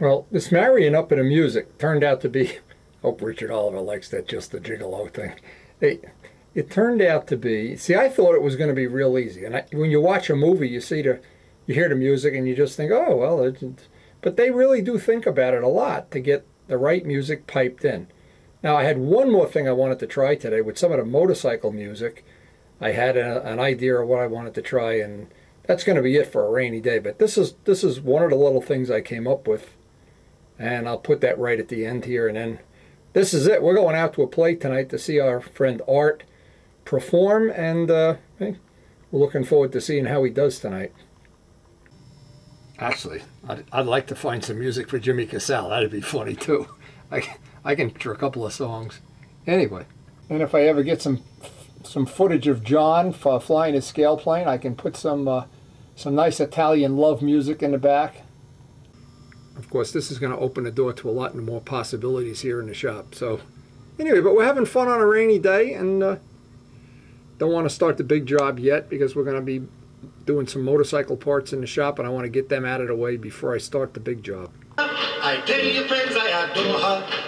Well, this marrying up in the music turned out to be, hope Richard Oliver likes that Just the Gigolo thing. It, it turned out to be, see, I thought it was going to be real easy. And I, when you watch a movie, you see the, you hear the music and you just think, oh, well, it's, but they really do think about it a lot to get the right music piped in. Now, I had one more thing I wanted to try today with some of the motorcycle music. I had a, an idea of what I wanted to try, and that's going to be it for a rainy day. But this is this is one of the little things I came up with, and I'll put that right at the end here. And then this is it. We're going out to a play tonight to see our friend Art perform, and uh, hey, we're looking forward to seeing how he does tonight. Actually, I'd, I'd like to find some music for Jimmy Casale. That'd be funny too. I, I can for a couple of songs. Anyway, and if I ever get some some footage of John flying his scale plane, I can put some uh, some nice Italian love music in the back. Of course, this is going to open the door to a lot more possibilities here in the shop. So anyway, but we're having fun on a rainy day, and uh, don't want to start the big job yet because we're going to be doing some motorcycle parts in the shop, and I want to get them out of the way before I start the big job. I tell you, friends, I adore her.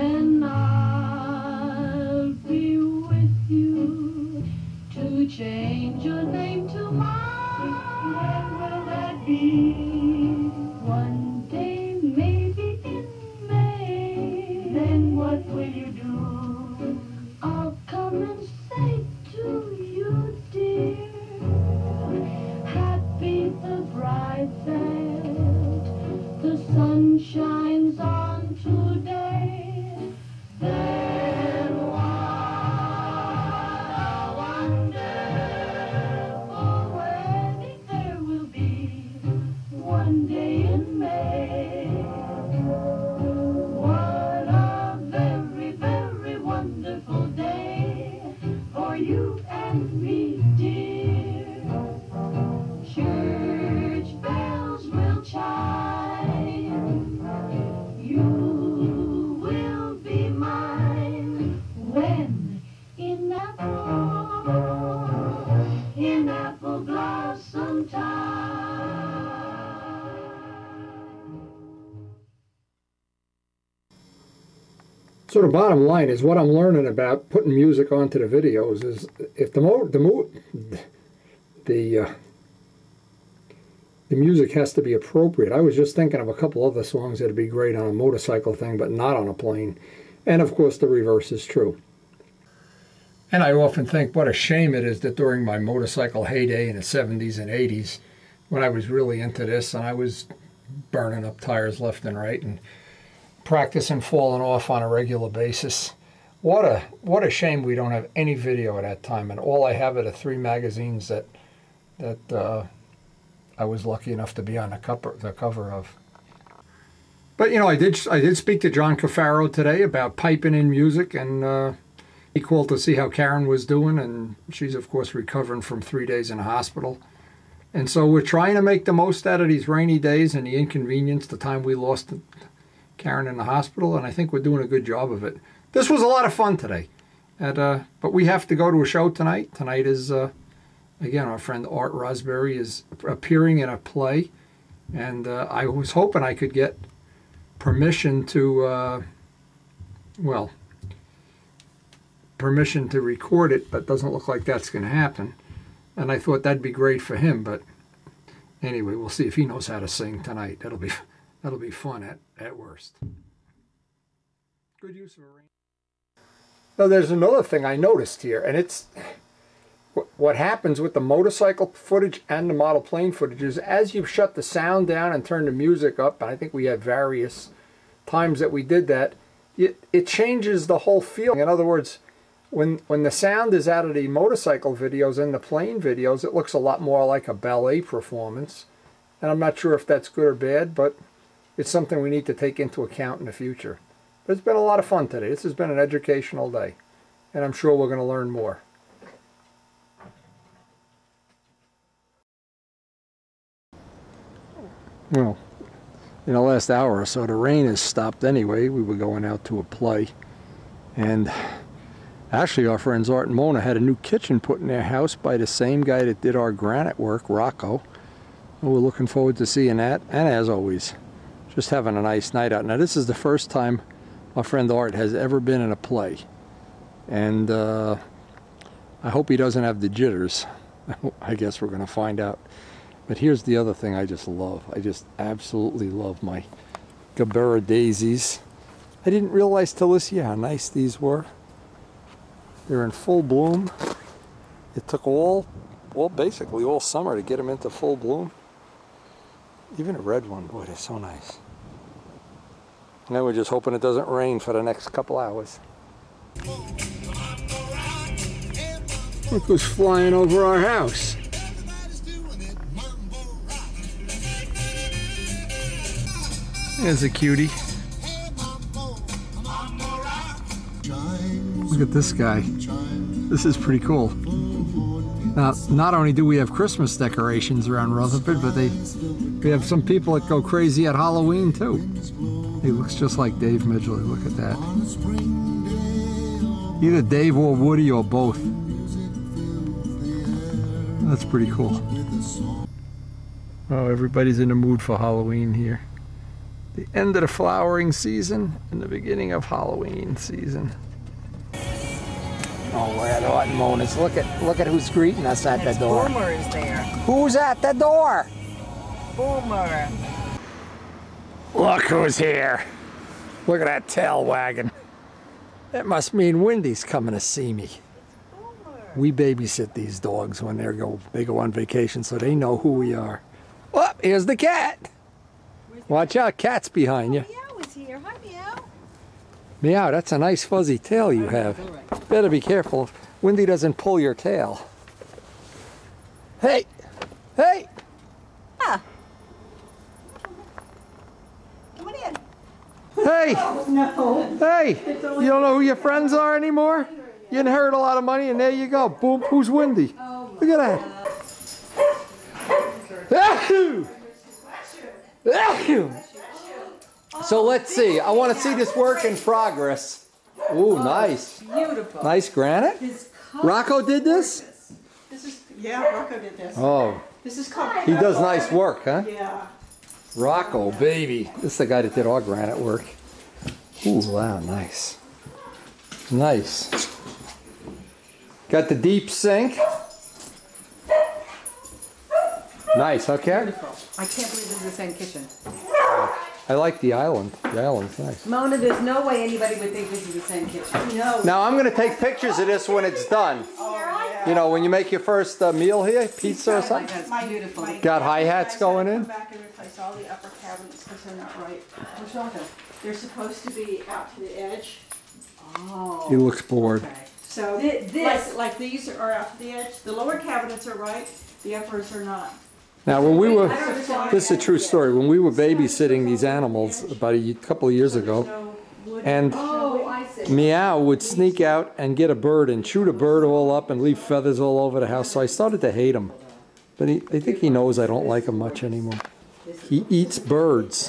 then I'll be with you to change your name to mine. When will that be? One day, maybe in May. Then what will you do? I'll come and say to you, dear, happy the bride that the sun shines on today. Then what a wonderful wedding there will be one day in May. What a very, very wonderful day for you and me, dear. Church bells will chime. You will be mine when in apple, in apple blossom time. So the bottom line is what I'm learning about putting music onto the videos is if the mo the mo the uh, the music has to be appropriate. I was just thinking of a couple other songs that'd be great on a motorcycle thing, but not on a plane. And of course, the reverse is true. And I often think what a shame it is that during my motorcycle heyday in the seventies and eighties, when I was really into this and I was burning up tires left and right and practicing falling off on a regular basis, what a what a shame we don't have any video at that time. And all I have are the three magazines that that uh, I was lucky enough to be on the cover the cover of. But you know, I did I did speak to John Cafaro today about piping in music, and uh, he called to see how Karen was doing, and she's of course recovering from three days in the hospital. And so we're trying to make the most out of these rainy days and the inconvenience, the time we lost Karen in the hospital, and I think we're doing a good job of it. This was a lot of fun today, and, uh, but we have to go to a show tonight. Tonight is, uh, again, our friend Art Rosberry is appearing in a play, and uh, I was hoping I could get permission to, uh, well, permission to record it, but doesn't look like that's going to happen. And I thought that'd be great for him, but anyway, we'll see if he knows how to sing tonight. That'll be that'll be fun at, at worst. Good use of a ring. Now, there's another thing I noticed here, and it's what happens with the motorcycle footage and the model plane footage is as you shut the sound down and turn the music up, and I think we had various times that we did that, it, it changes the whole feeling. In other words, when, when the sound is out of the motorcycle videos and the plane videos, it looks a lot more like a ballet performance. And I'm not sure if that's good or bad, but it's something we need to take into account in the future. But it's been a lot of fun today. This has been an educational day, and I'm sure we're going to learn more. Well, in the last hour or so, the rain has stopped anyway. We were going out to a play, and actually our friends Art and Mona had a new kitchen put in their house by the same guy that did our granite work, Rocco. We're looking forward to seeing that, and as always, just having a nice night out. Now, this is the first time our friend Art has ever been in a play, and uh, I hope he doesn't have the jitters. I guess we're going to find out. But here's the other thing I just love. I just absolutely love my Gabera daisies. I didn't realize till this year how nice these were. They're in full bloom. It took all, well, basically all summer to get them into full bloom. Even a red one, boy, they're so nice. Now we're just hoping it doesn't rain for the next couple hours. Look who's flying over our house. There's a cutie. Look at this guy. This is pretty cool. Now, not only do we have Christmas decorations around Rutherford, but they we have some people that go crazy at Halloween too. He looks just like Dave Midgley. Look at that. Either Dave or Woody or both. That's pretty cool. Oh, everybody's in the mood for Halloween here. The end of the flowering season and the beginning of Halloween season. Oh, we're at Art and Mona's. Look at look at who's greeting us at the door. Boomer is there. Who's at the door? Boomer. Look who's here. Look at that tail wagging. That must mean Wendy's coming to see me. We babysit these dogs when they go they go on vacation, so they know who we are. Oh, here's the cat. Watch out, cat's behind you. Meow is here. Hi, Meow. Meow, that's a nice fuzzy tail you have. Better be careful. Wendy doesn't pull your tail. Hey! Hey! Ah. Come on in. Hey! Oh, no. Hey! You don't know who your friends are anymore? You inherit a lot of money and there you go. Boom, who's Wendy? Look at that. Achoo! Achoo! So let's see. I want to see this work in progress. Ooh, nice. Beautiful. Nice granite. Rocco did this? This is, yeah, Rocco did this. Oh. This is called. He does nice work, huh? Yeah. Rocco, baby. This is the guy that did our granite work. Ooh, wow, nice. Nice. Got the deep sink. Nice, okay? Beautiful. I can't believe this is the same kitchen. I like the island. The island's nice. Mona, there's no way anybody would think this is the same kitchen. No. Now I'm going to take pictures of this when it's done. Oh, yeah. You know, when you make your first uh, meal here, pizza or something. That's beautiful. Got hi-hats going in? Come back and replace all the upper cabinets because they're not right. What's wrong with them? They're supposed to be out to the edge. Oh. He looks bored. Okay. So Th- this- like, like these are out to the edge. The lower cabinets are right. The uppers are not. Now, when we were, this is a true story, when we were babysitting these animals about a couple of years ago, and Meow would sneak out and get a bird and shoot a bird all up and leave feathers all over the house, so I started to hate him. But he, I think he knows I don't like him much anymore. He eats birds.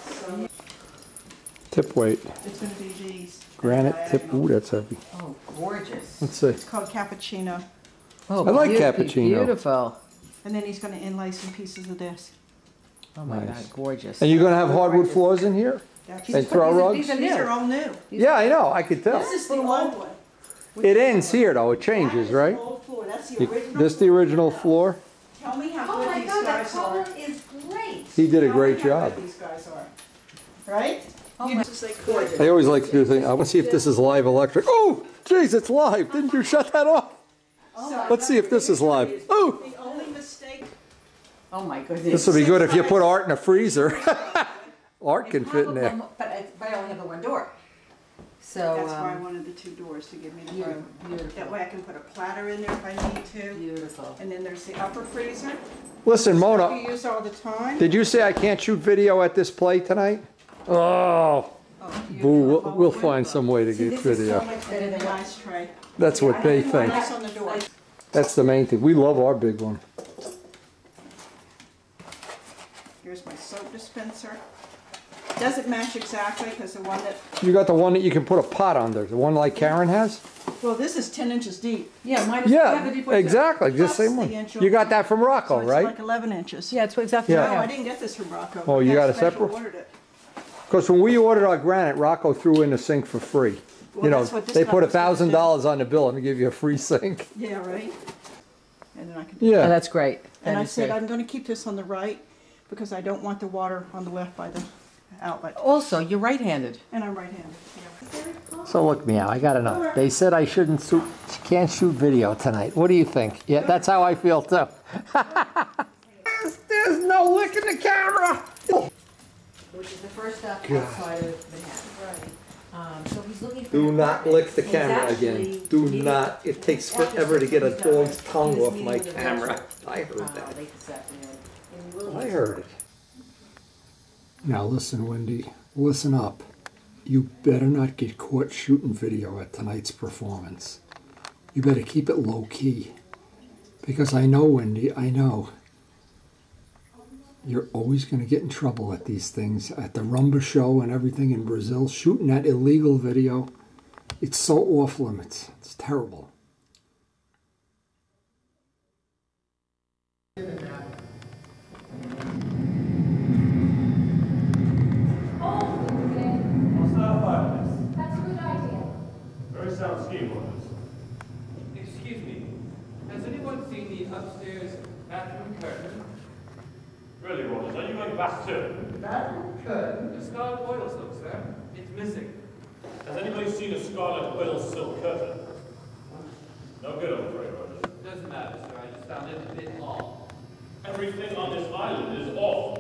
Tip weight. It's going to be these. Granite tip, ooh, that's heavy. Oh, gorgeous. Let's see. It's called cappuccino. Oh, I like beautiful, cappuccino. Beautiful. And then he's going to inlay some pieces of this. Oh my Nice. God, gorgeous. And you're going to have hardwood floors in here? And throw rugs? These are, these are all new. Yeah, I know, I could tell. This is the old one. It ends here, though. It changes, right? Old floor. That's the You- original. This the original floor? Tell me how Oh good my these God, that guys color are. is great. He did a Tell great me how job. good these guys are. Right? Oh You my- just like gorgeous. I always like to do things. I want to see if this is live electric. Oh, jeez, it's live. Didn't you shut that off? So Let's see if this is live. Oh, the only mistake. Oh my goodness. this would be good if you put Art in a freezer. Art can fit in there. Probably- But I, but I only have the one door. So, That's why I um, wanted the two doors to give me the Beautiful, room. beautiful. That way I can put a platter in there if I need to. Beautiful. And then there's the upper freezer. Listen, Stuff Mona, you use all the time. did you say I can't shoot video at this play tonight? Oh, boo, we'll, we'll find some way to See, get this is so video. much better than the ice tray. That's what they I have one think. ice on the door. That's the main thing. We love our big one. Here's my soap dispenser. Doesn't match exactly because the one that, You got the one that you can put a pot under, the one like Karen has? well, this is ten inches deep. Yeah, mine is. Yeah, exactly, just Plus same one. the inch You got that from Rocco, So it's right? like eleven inches. Yeah, it's exactly Yeah. what I No, I have. didn't get this from Rocco. Oh, you I got a special separate? ordered it. Because when we ordered our granite, Rocco threw in the sink for free. Well, You know, that's what this they guy put a was gonna thousand do. dollars on the bill and they give you a free sink. Yeah, right? And then I can. Yeah. Oh, that's great. And That I is said, great. I'm gonna keep this on the right because I don't want the water on the left by the outlet. Also, you're right-handed. And I'm right-handed, yeah. So look, Meow, I gotta know. They said I shouldn't shoot, can't shoot video tonight. What do you think? Yeah, that's how I feel too. there's, there's no lick in the camera. Which is the first step God. outside of Manhattan. Right. Um, so he's looking for. Do an not apartment. lick the He's camera actually again. Do meeting- not. It takes after forever to get a he's done, dog's tongue he was off meeting my with a camera. realtor, I heard uh, that. late this afternoon in Williams. I heard it. Now listen, Wendy, listen up. You better not get caught shooting video at tonight's performance. You better keep it low key. Because I know, Wendy, I know. You're always going to get in trouble at these things. At the rumba show and everything in Brazil, shooting that illegal video. It's so off limits. It's terrible. sound scheme was. Excuse me, has anyone seen the upstairs bathroom curtain? Really, Rogers, are you going back too? Bathroom curtain? The scarlet oil silk, sir. It's missing. Has anybody seen a scarlet oil silk curtain? No good, I'm afraid, Rogers. Doesn't matter, sir. I just found it a bit off. Everything on this island is off.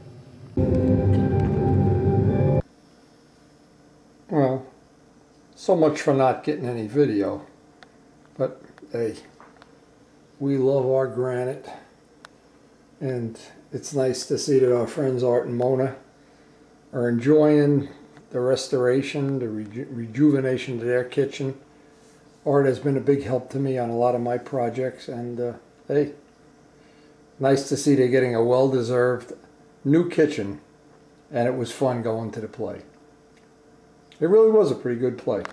Well, so much for not getting any video. But, hey, we love our granite. And it's nice to see that our friends Art and Mona are enjoying the restoration, the reju rejuvenation to their kitchen. Art has been a big help to me on a lot of my projects, and uh, hey, nice to see they're getting a well-deserved new kitchen, and it was fun going to the play. It really was a pretty good play.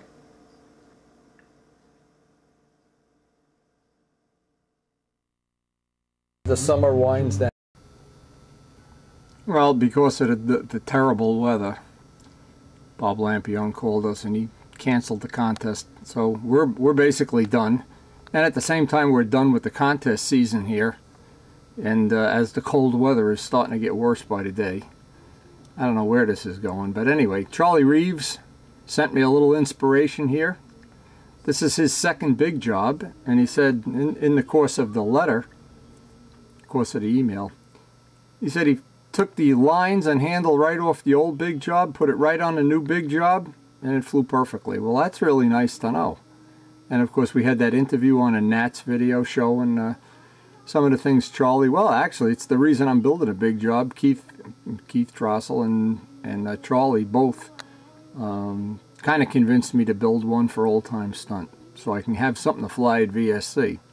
The summer winds down. Well, because of the, the, the terrible weather, Bob Lampione called us and he canceled the contest. So we're, we're basically done. And at the same time, we're done with the contest season here. And uh, as the cold weather is starting to get worse by the day. I don't know where this is going. But anyway, Charlie Reeves sent me a little inspiration here. This is his second big job. And he said in, in the course of the letter, course of the email, he said he took the lines and handle right off the old big job, put it right on the new big job, and it flew perfectly. Well, that's really nice to know. And of course we had that interview on a Nats video showing uh, some of the things Charlie, well actually it's the reason I'm building a big job. Keith Keith Drossel and, and uh, Charlie both um, kind of convinced me to build one for Old Time Stunt so I can have something to fly at V S C.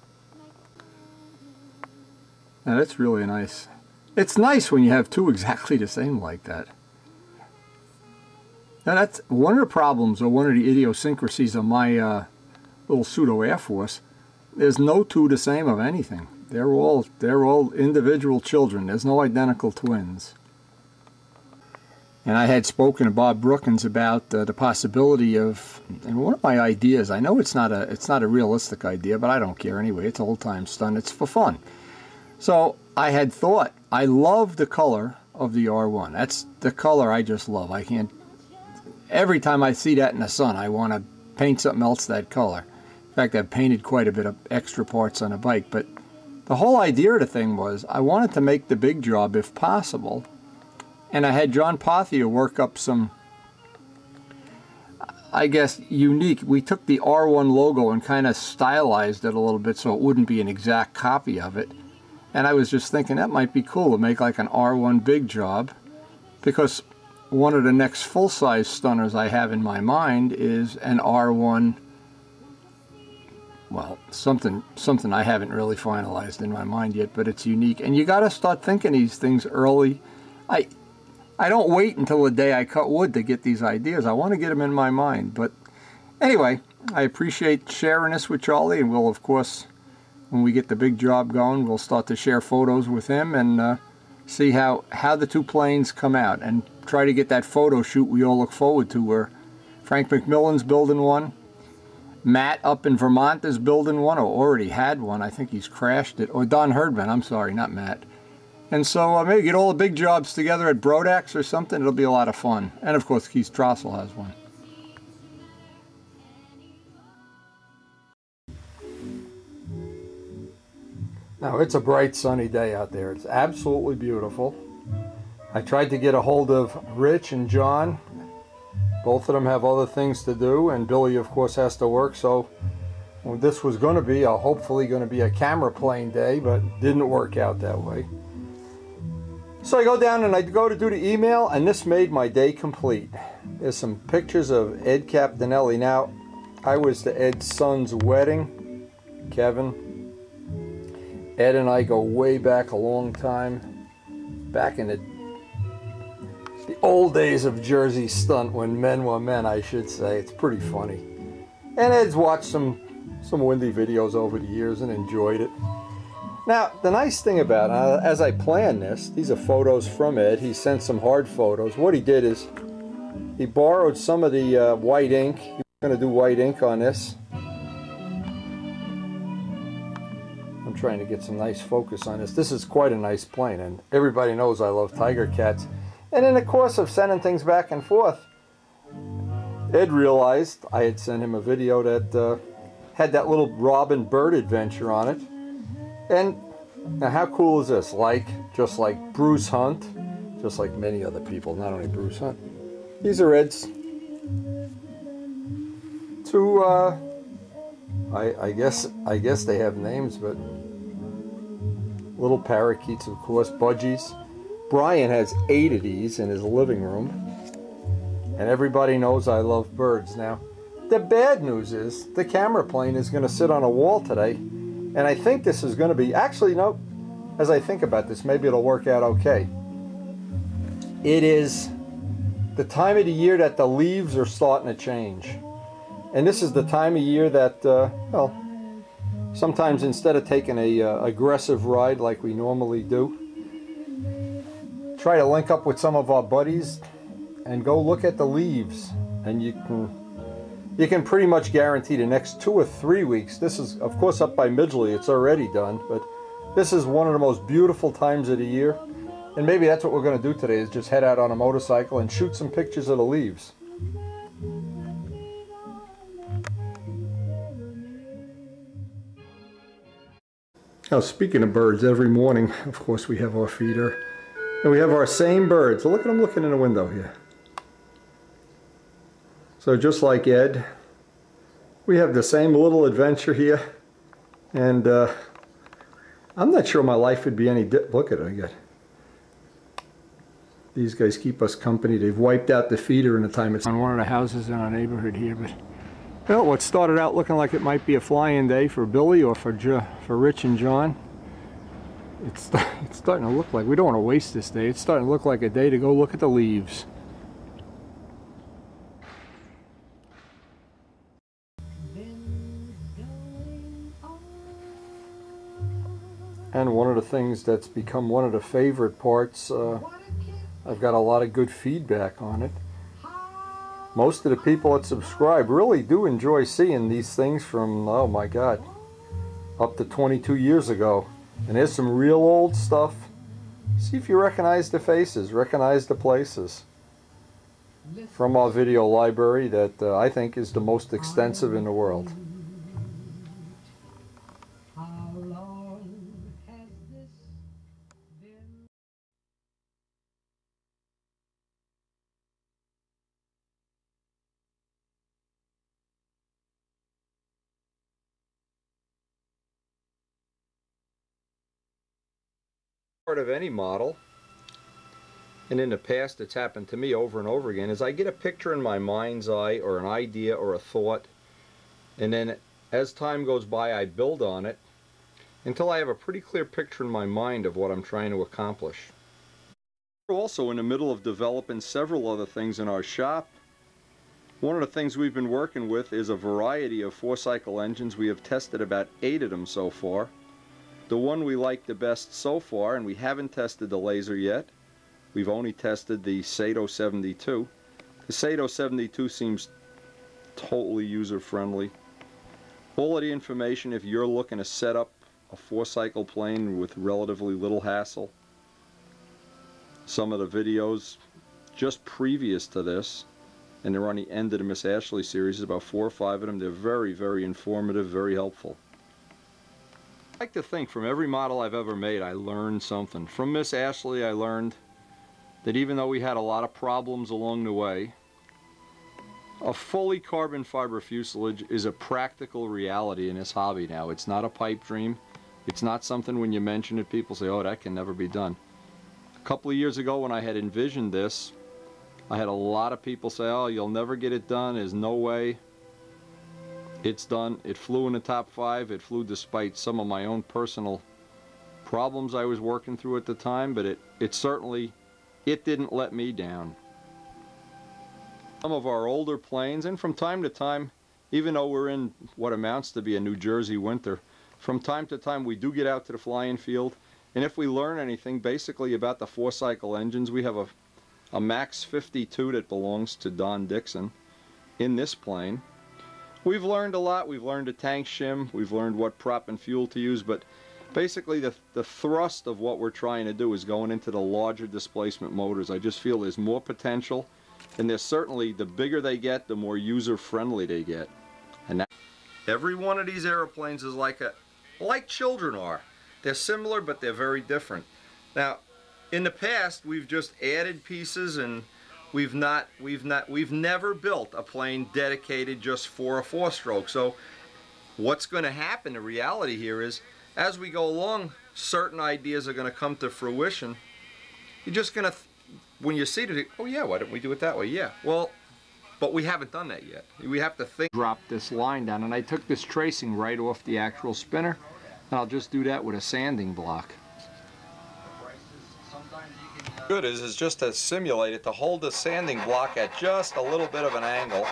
Now that's really nice. It's nice when you have two exactly the same like that. Now that's one of the problems, or one of the idiosyncrasies of my uh, little pseudo Air Force. There's no two the same of anything. They're all they're all individual children. There's no identical twins. And I had spoken to Bob Brookins about uh, the possibility of, and one of my ideas. I know it's not a it's not a realistic idea, but I don't care anyway. It's Old Time Stunt. It's for fun. So I had thought, I love the color of the R one. That's the color I just love. I can't, every time I see that in the sun, I want to paint something else that color. In fact, I've painted quite a bit of extra parts on a bike, but the whole idea of the thing was I wanted to make the big job if possible, and I had John Pothier work up some, I guess, unique. We took the R one logo and kind of stylized it a little bit so it wouldn't be an exact copy of it. And I was just thinking that might be cool to make like an R one big job, because one of the next full-size stunners I have in my mind is an R one, well, something something I haven't really finalized in my mind yet, but it's unique. And you got to start thinking these things early. I I don't wait until the day I cut wood to get these ideas. I want to get them in my mind. But anyway, I appreciate sharing this with Charlie, and we'll, of course, when we get the big job going, we'll start to share photos with him and uh, see how, how the two planes come out, and try to get that photo shoot we all look forward to, where Frank McMillan's building one, Matt up in Vermont is building one, or already had one. I think he's crashed it. Or Don Herdman, I'm sorry, not Matt. And so uh, maybe get all the big jobs together at Brodax or something. It'll be a lot of fun. And of course, Keith Drossel has one. Now, it's a bright sunny day out there. It's absolutely beautiful. I tried to get a hold of Rich and John. Both of them have other things to do, and Billy, of course, has to work. So well, this was going to be, a, hopefully going to be a camera plane day, but didn't work out that way. So I go down and I go to do the email, and this made my day complete. There's some pictures of Ed Captanelli. Now, I was to Ed's son's wedding, Kevin. Ed and I go way back a long time, back in the, the old days of Jersey Stunt, when men were men, I should say. It's pretty funny. And Ed's watched some, some Windy videos over the years and enjoyed it. Now, the nice thing about it, uh, as I planned this, these are photos from Ed. He sent some hard photos. What he did is he borrowed some of the uh, white ink. I'm going to do white ink on this. I'm trying to get some nice focus on this. This is quite a nice plane, and everybody knows I love tiger cats. And in the course of sending things back and forth, Ed realized I had sent him a video that uh, had that little robin bird adventure on it. And now how cool is this? Like, just like Bruce Hunt, just like many other people, not only Bruce Hunt. These are Ed's two, uh, I, I guess I guess they have names, but little parakeets, of course, budgies. Brian has eight of these in his living room, and everybody knows I love birds. Now, the bad news is the camera plane is going to sit on a wall today, and I think this is going to be, actually, no, as I think about this, maybe it'll work out okay. It is the time of the year that the leaves are starting to change. And this is the time of year that, uh, well, sometimes instead of taking a uh, aggressive ride like we normally do, try to link up with some of our buddies and go look at the leaves. And you can, you can pretty much guarantee the next two or three weeks, this is, of course, up by Midgley, it's already done, but this is one of the most beautiful times of the year. And maybe that's what we're going to do today, is just head out on a motorcycle and shoot some pictures of the leaves. Now, speaking of birds, every morning, of course, we have our feeder. And we have our same birds. Look at them looking in the window here. So just like Ed, we have the same little adventure here. And uh, I'm not sure my life would be any di- Look at it again. These guys keep us company. They've wiped out the feeder in the time it's on one of the houses in our neighborhood here. But well, what started out looking like it might be a flying day for Billy or for jo for Rich and John, it's, it's starting to look like, we don't want to waste this day, it's starting to look like a day to go look at the leaves. And one of the things that's become one of the favorite parts, uh, I've got a lot of good feedback on it. Most of the people that subscribe really do enjoy seeing these things from, oh my God, up to twenty-two years ago. And there's some real old stuff. See if you recognize the faces, recognize the places from our video library that uh, I think is the most extensive in the world. Part of any model, and in the past it's happened to me over and over again, is I get a picture in my mind's eye or an idea or a thought, and then as time goes by I build on it until I have a pretty clear picture in my mind of what I'm trying to accomplish. We're also in the middle of developing several other things in our shop. One of the things we've been working with is a variety of four-cycle engines. We have tested about eight of them so far. The one we like the best so far, and we haven't tested the laser yet, we've only tested the Sato seventy-two. The Sato seventy-two seems totally user-friendly. All of the information, if you're looking to set up a four-cycle plane with relatively little hassle, some of the videos just previous to this, and they're on the end of the Miss Ashley series, there's about four or five of them. They're very, very informative, very helpful. I like to think from every model I've ever made I learned something. From Miss Ashley I learned that even though we had a lot of problems along the way, a fully carbon fiber fuselage is a practical reality in this hobby now. It's not a pipe dream. It's not something when you mention it people say, oh, that can never be done. A couple of years ago when I had envisioned this, I had a lot of people say, oh, you'll never get it done, there's no way. It's done. It flew in the top five. It flew despite some of my own personal problems I was working through at the time, but it, it certainly, it didn't let me down. Some of our older planes, and from time to time, even though we're in what amounts to be a New Jersey winter, from time to time we do get out to the flying field, and if we learn anything basically about the four-cycle engines, we have a, a Max fifty-two that belongs to Don Dixon in this plane. we've learned a lot. We've learned a tank shim. We've learned what prop and fuel to use. But basically, the, the thrust of what we're trying to do is going into the larger displacement motors. I just feel there's more potential. And there's certainly, the bigger they get, the more user-friendly they get. And that, every one of these airplanes is like a, like children are. They're similar, but they're very different. Now, in the past, we've just added pieces, and we've not, we've not, we've never built a plane dedicated just for a four-stroke. So, what's going to happen? The reality here is, as we go along, certain ideas are going to come to fruition. You're just going to, when you see it, oh yeah, why don't we do it that way? Yeah, well, but we haven't done that yet. We have to think. Drop this line down, and I took this tracing right off the actual spinner, and I'll just do that with a sanding block. Good is, is just to simulate it, to hold the sanding block at just a little bit of an angle.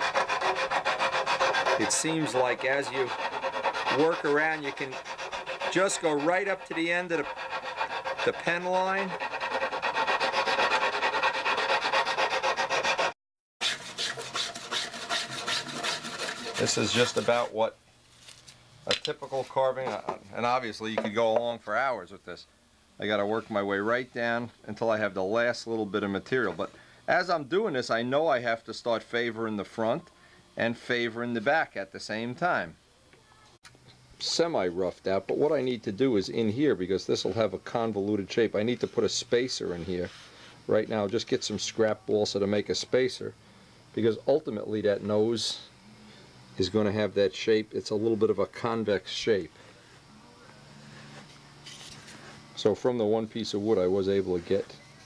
It seems like as you work around, you can just go right up to the end of the, the pen line. This is just about what a typical carving, and obviously you could go along for hours with this. I got to work my way right down until I have the last little bit of material. But as I'm doing this, I know I have to start favoring the front and favoring the back at the same time. Semi-roughed out, but what I need to do is in here, because this will have a convoluted shape, I need to put a spacer in here. Right now, just get some scrap balsa to make a spacer, because ultimately that nose is going to have that shape. It's a little bit of a convex shape. So from the one piece of wood I was able to get.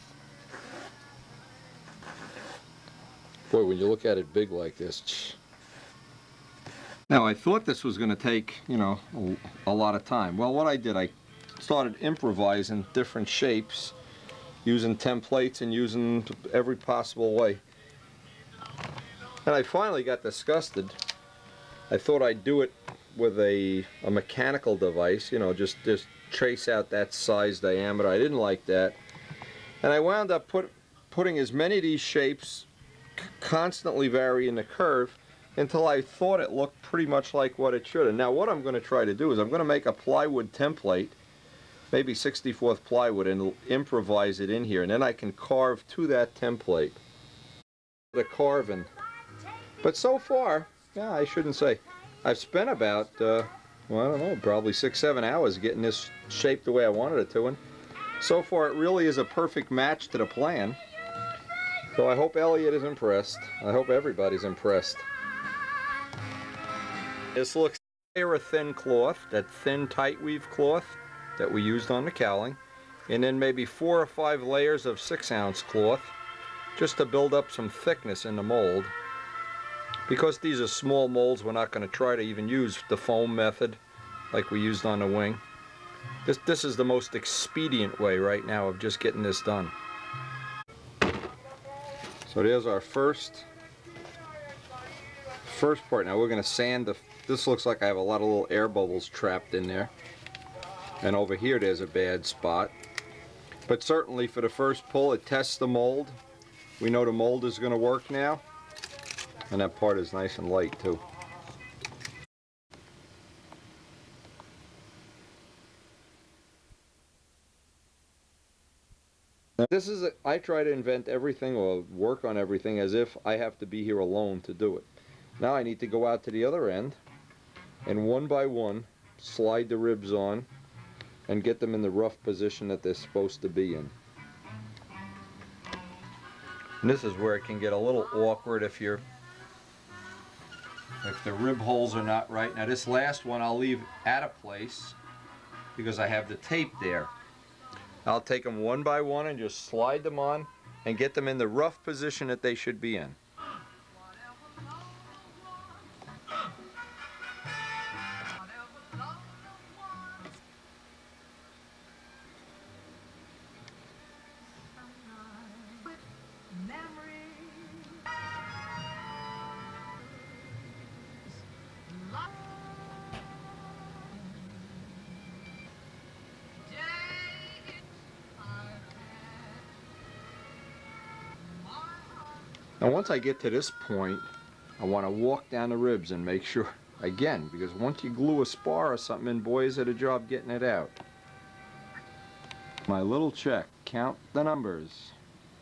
Boy, when you look at it big like this. Now I thought this was going to take, you know, a, a lot of time. Well, what I did, I started improvising different shapes, using templates and using every possible way. And I finally got disgusted. I thought I'd do it with a, a mechanical device, you know, just, just trace out that size diameter. I didn't like that. And I wound up put, putting as many of these shapes, constantly varying the curve, until I thought it looked pretty much like what it should. And now what I'm going to try to do is I'm going to make a plywood template, maybe sixty-fourth plywood, and improvise it in here. And then I can carve to that template. The carving. But so far, yeah, I shouldn't say. I've spent about, uh, well, I don't know, probably six, seven hours getting this shaped the way I wanted it to. And so far, it really is a perfect match to the plan. So I hope Elliot is impressed. I hope everybody's impressed. This looks like a thin cloth, that thin tight weave cloth that we used on the cowling. And then maybe four or five layers of six ounce cloth just to build up some thickness in the mold. Because these are small molds, we're not going to try to even use the foam method like we used on the wing. This, this is the most expedient way right now of just getting this done. So there's our first, first part. Now we're going to sand the, this looks like I have a lot of little air bubbles trapped in there. And over here there's a bad spot. But certainly for the first pull, it tests the mold. We know the mold is going to work now. And that part is nice and light too. Now this is, a, I try to invent everything or work on everything as if I have to be here alone to do it. Now I need to go out to the other end and one by one slide the ribs on and get them in the rough position that they're supposed to be in. And this is where it can get a little awkward if you're if the rib holes are not right. Now this last one I'll leave at a place because I have the tape there. I'll take them one by one and just slide them on and get them in the rough position that they should be in. Now once I get to this point, I want to walk down the ribs and make sure, again, because once you glue a spar or something in, boy, is it a job getting it out. My little check, count the numbers.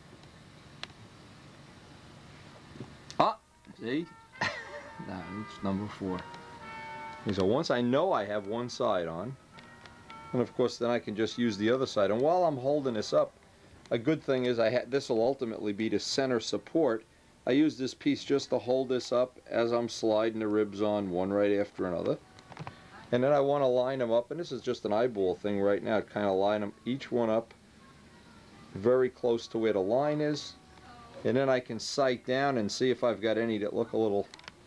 Ah, see? Nah, it's number four. And so once I know I have one side on, and of course then I can just use the other side. And while I'm holding this up, a good thing is I ha this will ultimately be the center support. I use this piece just to hold this up as I'm sliding the ribs on one right after another. And then I want to line them up, and this is just an eyeball thing right now, kind of line them each one up very close to where the line is. And then I can sight down and see if I've got any that look a little...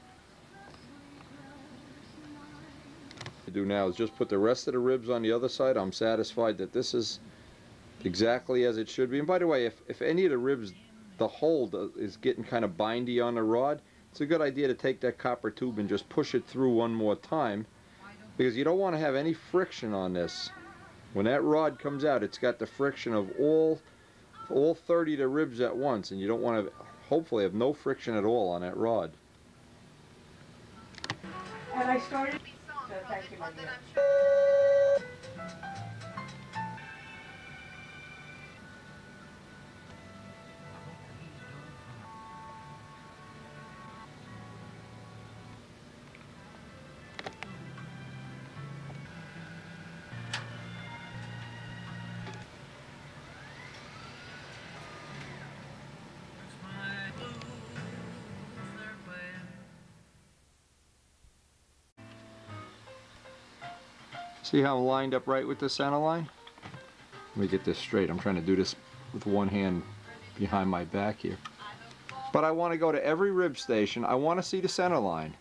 To do now is just put the rest of the ribs on the other side. I'm satisfied that this is exactly as it should be. And by the way, if, if any of the ribs, the hold is getting kind of bindy on the rod, it's a good idea to take that copper tube and just push it through one more time, because you don't want to have any friction on this. When that rod comes out, it's got the friction of all all thirty of the ribs at once, and you don't want to hopefully have no friction at all on that rod. And I started. So thank you, my dear. See how I'm lined up right with the center line? Let me get this straight. I'm trying to do this with one hand behind my back here. But I want to go to every rib station. I want to see the center line.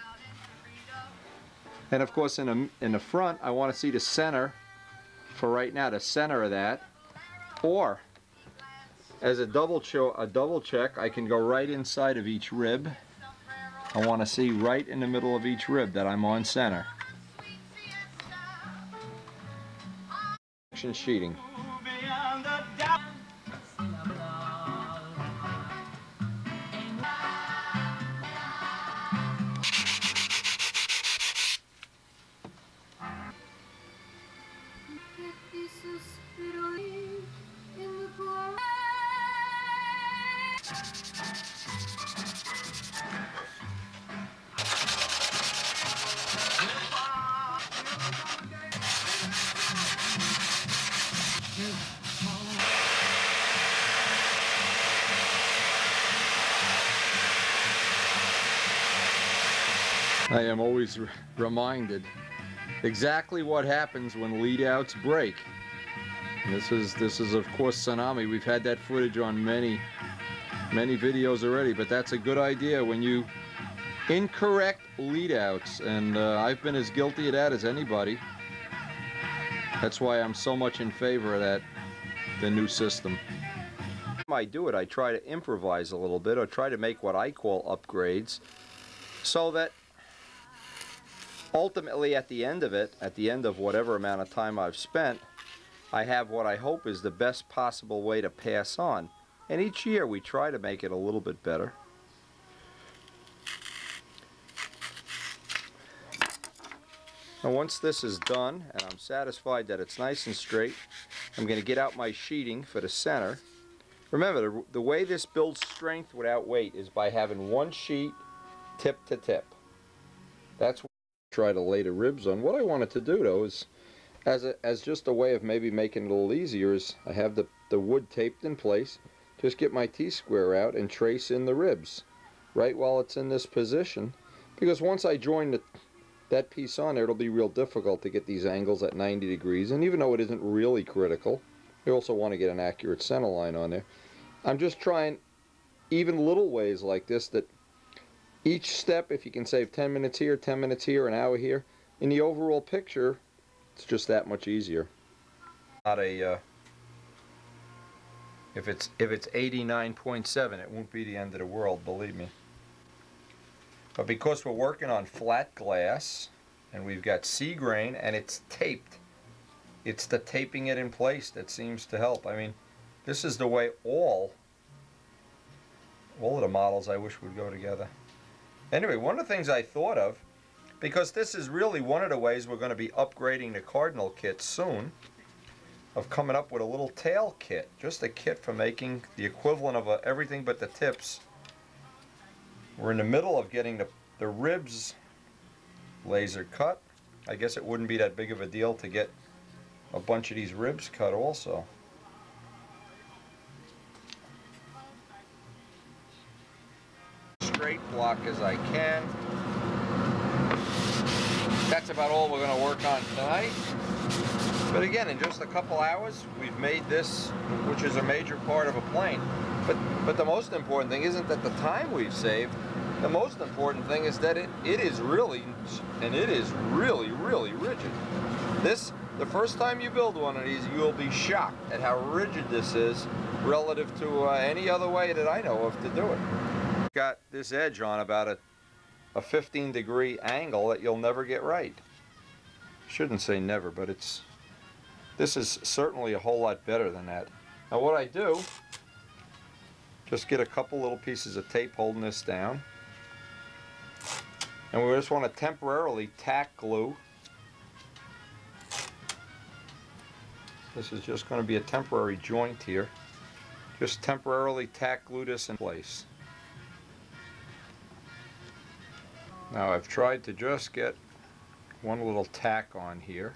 And of course in, a, in the front, I want to see the center, for right now, the center of that. Or, as a double, cho a double check, I can go right inside of each rib. I want to see right in the middle of each rib that I'm on center. Sheeting. I am always re reminded exactly what happens when lead outs break. And this is this is of course Tsunami. We've had that footage on many many videos already, but that's a good idea when you incorrect lead outs, and uh, I've been as guilty of that as anybody. That's why I'm so much in favor of that, the new system. When I do it, I try to improvise a little bit, or try to make what I call upgrades, so that ultimately at the end of it, at the end of whatever amount of time I've spent, I have what I hope is the best possible way to pass on. And each year we try to make it a little bit better. And once this is done, and I'm satisfied that it's nice and straight, I'm going to get out my sheeting for the center. Remember, the, the way this builds strength without weight is by having one sheet tip to tip. That's what I try to lay the ribs on. What I wanted to do, though, is as, a, as just a way of maybe making it a little easier, is I have the, the wood taped in place. Just get my T-square out and trace in the ribs right while it's in this position, because once I join the that piece on there, it'll be real difficult to get these angles at ninety degrees, and even though it isn't really critical, you also want to get an accurate center line on there. I'm just trying even little ways like this, that each step, if you can save ten minutes here, ten minutes here, an hour here, in the overall picture, it's just that much easier. Not a, uh, if it's, if it's eighty-nine point seven, it won't be the end of the world, believe me. But because we're working on flat glass, and we've got C grain, and it's taped, it's the taping it in place that seems to help. I mean, this is the way all, all of the models I wish would go together. Anyway, one of the things I thought of, because this is really one of the ways we're going to be upgrading the Cardinal kit soon, of coming up with a little tail kit. Just a kit for making the equivalent of a, everything but the tips. We're in the middle of getting the, the ribs laser cut. I guess it wouldn't be that big of a deal to get a bunch of these ribs cut also. Straight block as I can. That's about all we're going to work on tonight. But again, in just a couple hours, we've made this, which is a major part of a plane. But but the most important thing isn't that the time we've saved. The most important thing is that it, it is really, and it is really, really rigid. This, the first time you build one of these, you'll be shocked at how rigid this is relative to uh, any other way that I know of to do it. Got this edge on about a, a fifteen degree angle that you'll never get right. Shouldn't say never, but it's, this is certainly a whole lot better than that. Now what I do, just get a couple little pieces of tape holding this down. And we just want to temporarily tack glue. This is just going to be a temporary joint here. Just temporarily tack glue this in place. Now I've tried to just get one little tack on here.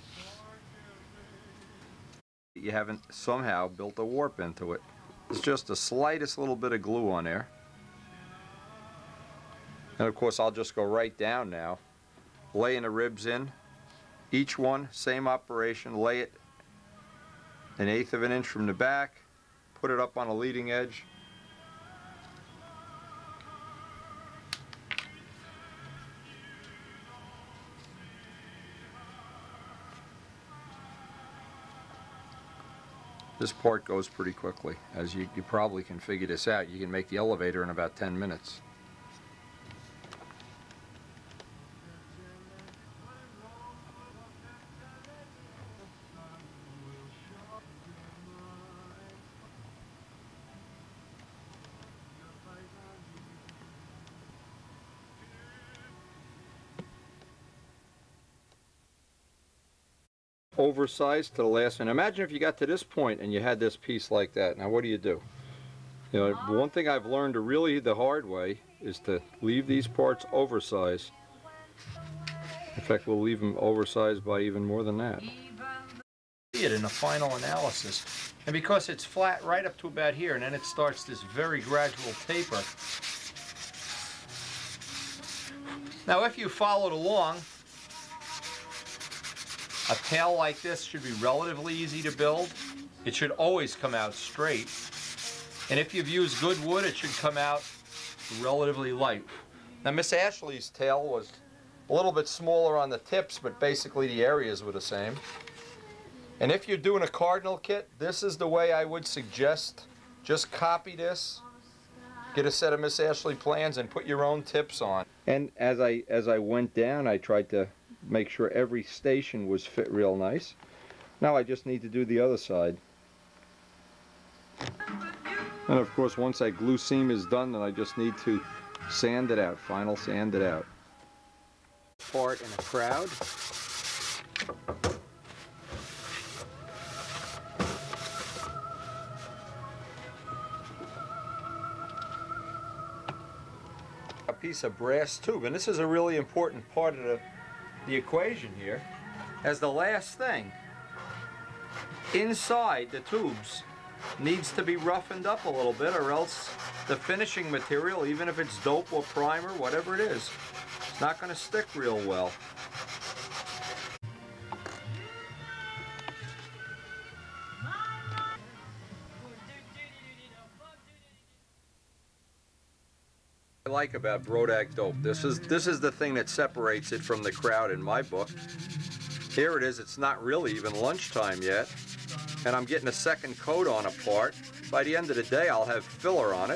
You haven't somehow built a warp into it. It's just the slightest little bit of glue on there. And of course I'll just go right down now, laying the ribs in. Each one, same operation, lay it an eighth of an inch from the back, put it up on a leading edge. This part goes pretty quickly. As you, you probably can figure this out, you can make the elevator in about ten minutes. Oversized to the last one. Imagine if you got to this point and you had this piece like that. Now what do you do? You know, one thing I've learned really the hard way is to leave these parts oversized. In fact, we'll leave them oversized by even more than that. See it in the final analysis. And because it's flat right up to about here, and then it starts this very gradual taper. Now if you followed along, a tail like this should be relatively easy to build. It should always come out straight. And if you've used good wood, it should come out relatively light. Now Miss Ashley's tail was a little bit smaller on the tips, but basically the areas were the same. And if you're doing a Cardinal kit, this is the way I would suggest. Just copy this, get a set of Miss Ashley plans, and put your own tips on. And as I, as I went down, I tried to make sure every station was fit real nice. Now I just need to do the other side. And of course once that glue seam is done, then I just need to sand it out, final sand it out. Part in a crowd. A piece of brass tube, and this is a really important part of the the equation here. As the last thing, inside the tubes needs to be roughened up a little bit, or else the finishing material, even if it's dope or primer, whatever it is, it's not going to stick real well. I like about Brodak dope. This is this is the thing that separates it from the crowd in my book. Here it is. It's not really even lunchtime yet, and I'm getting a second coat on a part. By the end of the day, I'll have filler on it.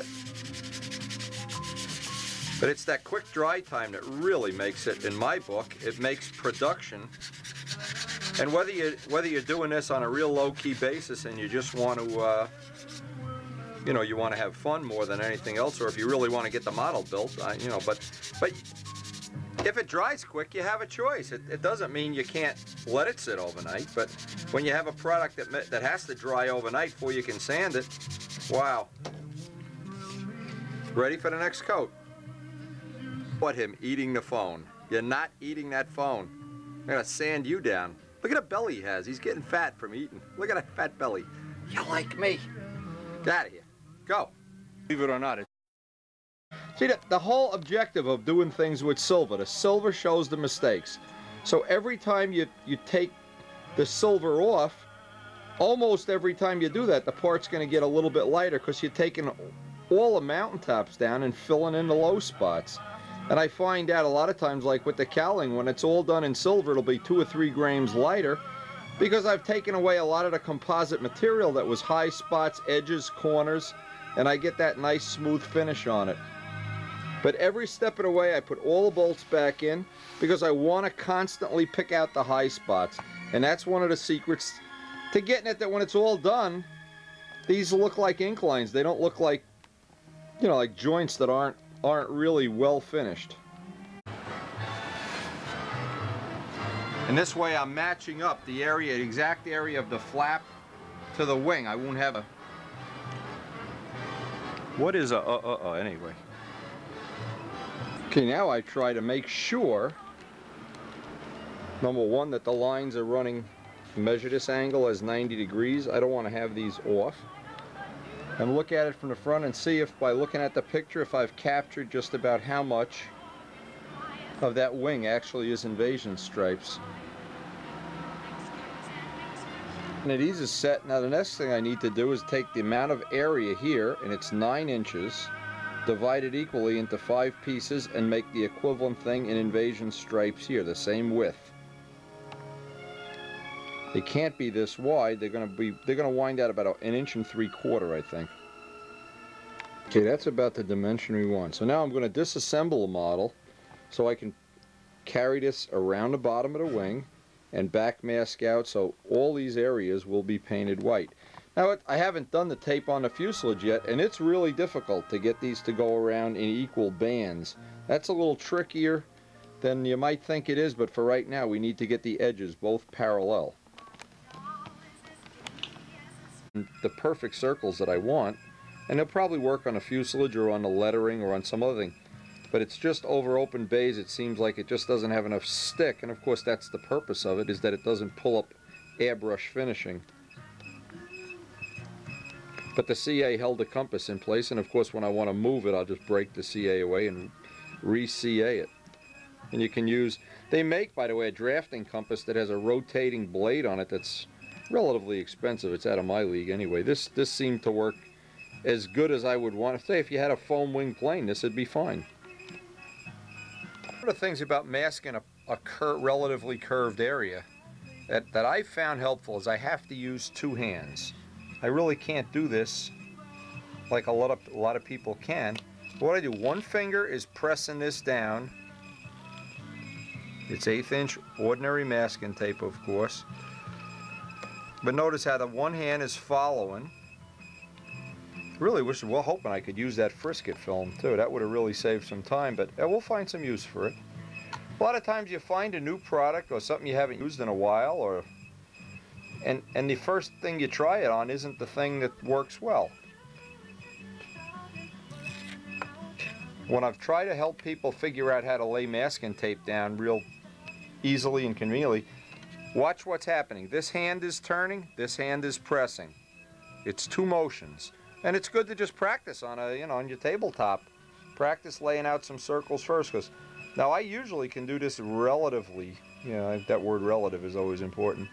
But it's that quick dry time that really makes it, in my book, it makes production. And whether you whether you're doing this on a real low-key basis and you just want to uh, you know, you want to have fun more than anything else, or if you really want to get the model built, uh, you know, but, but if it dries quick, you have a choice. It, it doesn't mean you can't let it sit overnight, but when you have a product that, that has to dry overnight before you can sand it, wow. Ready for the next coat. What, him eating the phone. You're not eating that phone. I'm gonna sand you down. Look at the belly he has. He's getting fat from eating. Look at that fat belly. You like me. Get out of here. Go. Believe it or not. It See, the, the whole objective of doing things with silver, the silver shows the mistakes. So every time you, you take the silver off, almost every time you do that, the part's going to get a little bit lighter because you're taking all the mountaintops down and filling in the low spots. And I find out a lot of times, like with the cowling, when it's all done in silver, it'll be two or three grams lighter because I've taken away a lot of the composite material that was high spots, edges, corners, and I get that nice smooth finish on it. But every step of the way, I put all the bolts back in because I want to constantly pick out the high spots. And that's one of the secrets to getting it, that when it's all done, these look like inclines. They don't look like, you know, like joints that aren't aren't really well finished. And this way I'm matching up the area, the exact area of the flap to the wing. I won't have a... What is a uh-uh-uh anyway? Okay, now I try to make sure, number one, that the lines are running, measure this angle as ninety degrees. I don't want to have these off. And look at it from the front and see if, by looking at the picture, if I've captured just about how much of that wing actually is invasion stripes. And these is set. Now the next thing I need to do is take the amount of area here, and it's nine inches, divide it equally into five pieces, and make the equivalent thing in invasion stripes here, the same width. They can't be this wide. They're going to be. They're going to wind out about an inch and three quarter, I think. Okay, that's about the dimension we want. So now I'm going to disassemble the model, so I can carry this around the bottom of the wing and back mask out. So all these areas will be painted white. Now it, I haven't done the tape on the fuselage yet, and it's really difficult to get these to go around in equal bands. That's a little trickier than you might think it is, but for right now we need to get the edges both parallel. The perfect circles that I want, and they'll probably work on a fuselage or on the lettering or on some other thing, but it's just over open bays. It seems like it just doesn't have enough stick, and of course that's the purpose of it, is that it doesn't pull up airbrush finishing. But the C A held the compass in place, and of course when I want to move it, I'll just break the C A away and re-C A it. And you can use, they make, by the way, a drafting compass that has a rotating blade on it that's relatively expensive. It's out of my league anyway. This this seemed to work as good as I would want to say. If you had a foam wing plane, this would be fine. One of the things about masking a, a cur relatively curved area that, that I found helpful is I have to use two hands. I really can't do this like a lot of, a lot of people can. What I do, one finger is pressing this down. It's eighth inch ordinary masking tape, of course. But notice how the one hand is following. Really wish, well, hoping I could use that frisket film too. That would have really saved some time, but yeah, we'll find some use for it. A lot of times you find a new product or something you haven't used in a while, or and and the first thing you try it on isn't the thing that works well. When I've tried to help people figure out how to lay masking tape down real easily and conveniently, watch what's happening. This hand is turning, this hand is pressing. It's two motions. And it's good to just practice on a, you know, on your tabletop. Practice laying out some circles first, because now I usually can do this relatively, you know, that word relative is always important.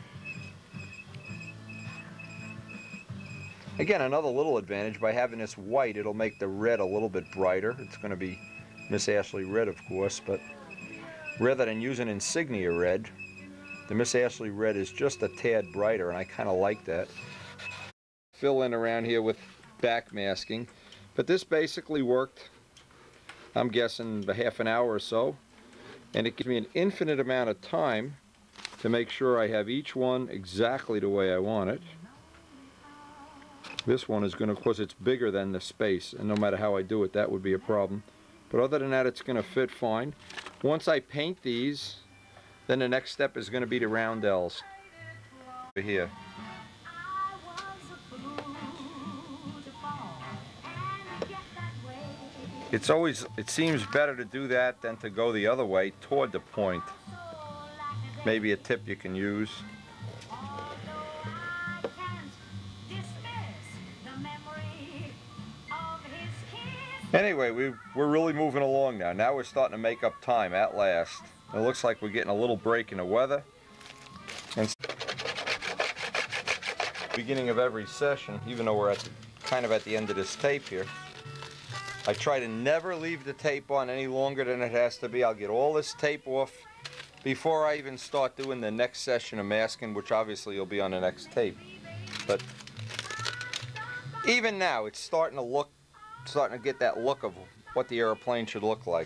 Again, another little advantage, by having this white, it'll make the red a little bit brighter. It's going to be Miss Ashley red, of course, but rather than using insignia red, the Miss Ashley red is just a tad brighter, and I kind of like that. Fill in around here with back masking, but this basically worked, I'm guessing, a half an hour or so, and it gives me an infinite amount of time to make sure I have each one exactly the way I want it. This one is going to, of course it's bigger than the space, and no matter how I do it, that would be a problem. But other than that, it's going to fit fine. Once I paint these, then the next step is going to be the roundels over here. It's always, it seems better to do that than to go the other way toward the point. Maybe a tip you can use. Anyway, we, we're really moving along now. Now we're starting to make up time at last. It looks like we're getting a little break in the weather. And beginning of every session, even though we're at the, kind of at the end of this tape here, I try to never leave the tape on any longer than it has to be. I'll get all this tape off before I even start doing the next session of masking, which obviously will be on the next tape. But even now, it's starting to look, starting to get that look of what the airplane should look like.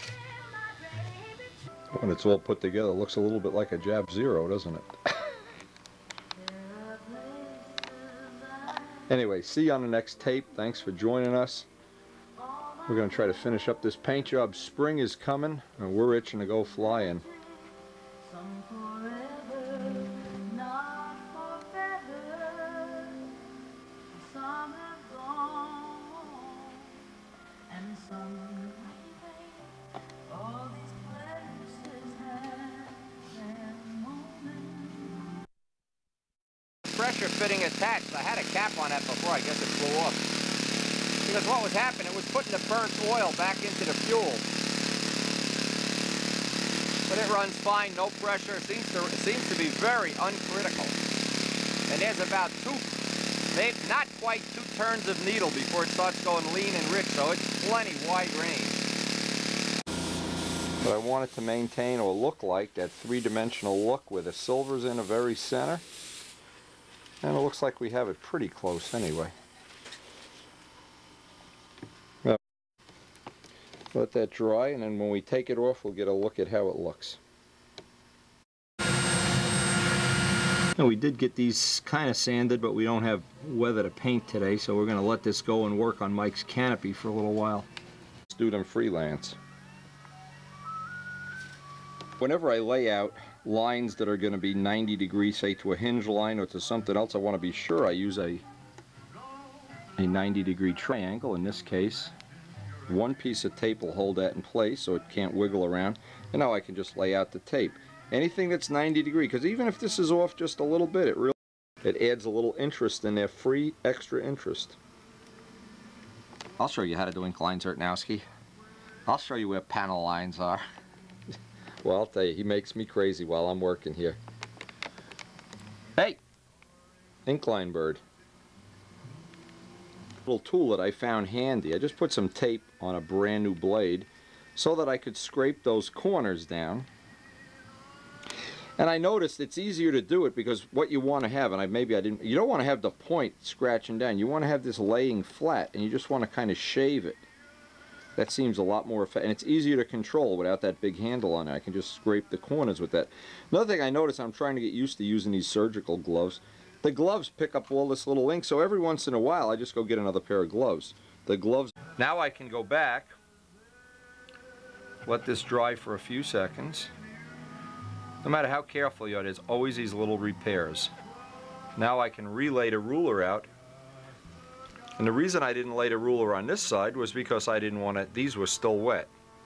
When it's all put together, it looks a little bit like a Jab Zero, doesn't it? Anyway, see you on the next tape. Thanks for joining us. We're going to try to finish up this paint job. Spring is coming, and we're itching to go flying. Pressure fitting attached. I had a cap on that before. I guess it flew off. Because what was happening, it was putting the burnt oil back into the fuel. But it runs fine, no pressure. It seems to, it seems to be very uncritical. And there's about two, maybe not quite two turns of needle before it starts going lean and rich, so it's plenty wide range. But I want it to maintain or look like that three-dimensional look where the silver's in the very center. And it looks like we have it pretty close anyway. Well, let that dry, and then when we take it off, we'll get a look at how it looks. Now, we did get these kind of sanded, but we don't have weather to paint today, so we're going to let this go and work on Mike's canopy for a little while. Let's do them freelance. Whenever I lay out lines that are going to be ninety degrees, say to a hinge line or to something else, I want to be sure I use a a ninety degree triangle. In this case, one piece of tape will hold that in place so it can't wiggle around, and now I can just lay out the tape. Anything that's ninety degree, because even if this is off just a little bit, it really it adds a little interest in there, free extra interest. I'll show you how to do ink lines, Ertnowski. I'll show you where panel lines are. Well, I'll tell you, he makes me crazy while I'm working here. Hey! Inkline bird. Little tool that I found handy. I just put some tape on a brand new blade so that I could scrape those corners down. And I noticed it's easier to do it because what you want to have, and I maybe I didn't, you don't want to have the point scratching down. You want to have this laying flat, and you just want to kind of shave it. That seems a lot more effective, and it's easier to control without that big handle on it. I can just scrape the corners with that. Another thing I noticed, I'm trying to get used to using these surgical gloves. The gloves pick up all this little ink, so every once in a while I just go get another pair of gloves. The gloves. Now I can go back, let this dry for a few seconds. No matter how careful you are, there's always these little repairs. Now I can relay the ruler out. And the reason I didn't lay the ruler on this side was because I didn't want to, these were still wet.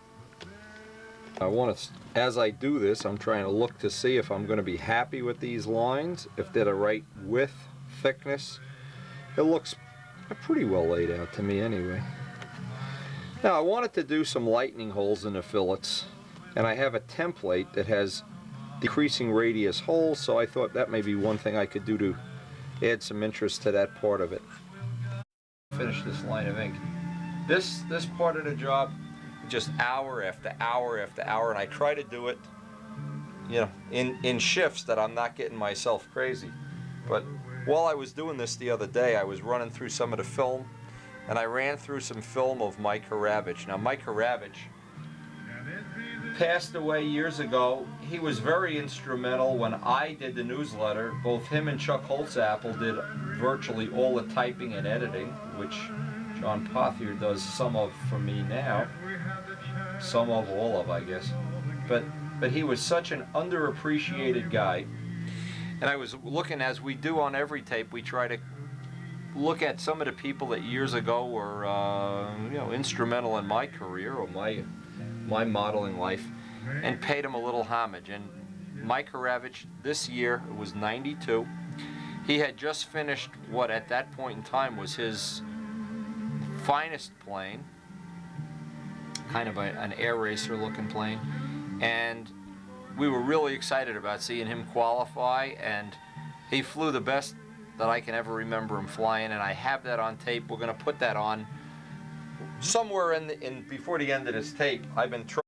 I want to, as I do this, I'm trying to look to see if I'm going to be happy with these lines, if they're the right width, thickness. It looks pretty well laid out to me anyway. Now I wanted to do some lightning holes in the fillets, and I have a template that has decreasing radius holes, so I thought that may be one thing I could do to add some interest to that part of it. Finish this line of ink. This this part of the job, just hour after hour after hour, and I try to do it, you know, in in shifts that I'm not getting myself crazy. But while I was doing this the other day, I was running through some of the film, and I ran through some film of Mike Haravich. Now Mike Haravich passed away years ago. He was very instrumental when I did the newsletter. Both him and Chuck Holtzapfel did virtually all the typing and editing, which John Pothier does some of for me now. Some of, all of, I guess. But, but he was such an underappreciated guy. And I was looking, as we do on every tape, we try to look at some of the people that years ago were uh, you know, instrumental in my career or my my modeling life, and paid him a little homage. And Mike Horavich this year was ninety-two. He had just finished what at that point in time was his finest plane, kind of a, an air racer looking plane, and we were really excited about seeing him qualify, and he flew the best that I can ever remember him flying, and I have that on tape. We're going to put that on somewhere in, the, in before the end of this tape. I've been trying.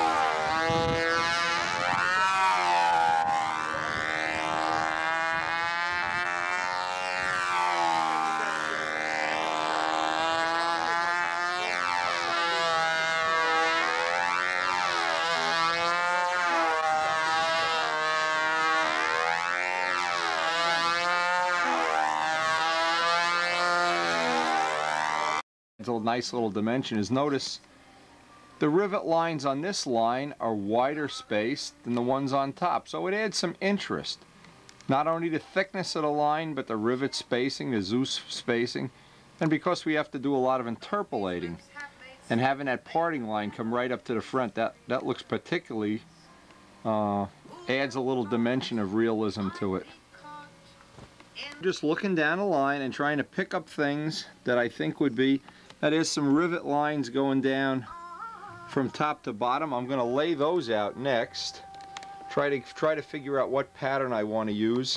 A nice little dimension is, notice the rivet lines on this line are wider spaced than the ones on top, so it adds some interest. Not only the thickness of the line, but the rivet spacing, the Zeus spacing, and because we have to do a lot of interpolating and having that parting line come right up to the front, that that looks particularly uh, adds a little dimension of realism to it. Just looking down the line and trying to pick up things that I think would be. That is some rivet lines going down from top to bottom. I'm going to lay those out next. Try to try to figure out what pattern I want to use.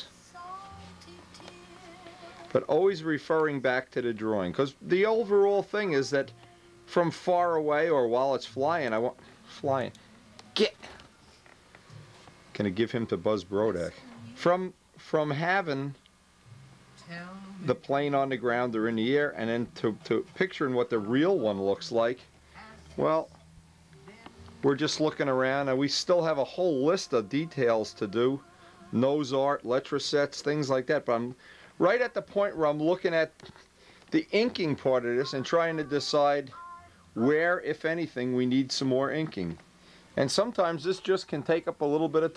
But always referring back to the drawing, because the overall thing is that from far away or while it's flying, I want flying. Get. Gonna give him to Buzz Brodak. From from having the plane on the ground or in the air, and then to, to picturing what the real one looks like, well, we're just looking around, and we still have a whole list of details to do, nose art, letrosets, things like that, but I'm right at the point where I'm looking at the inking part of this and trying to decide where, if anything, we need some more inking. And sometimes this just can take up a little bit of time.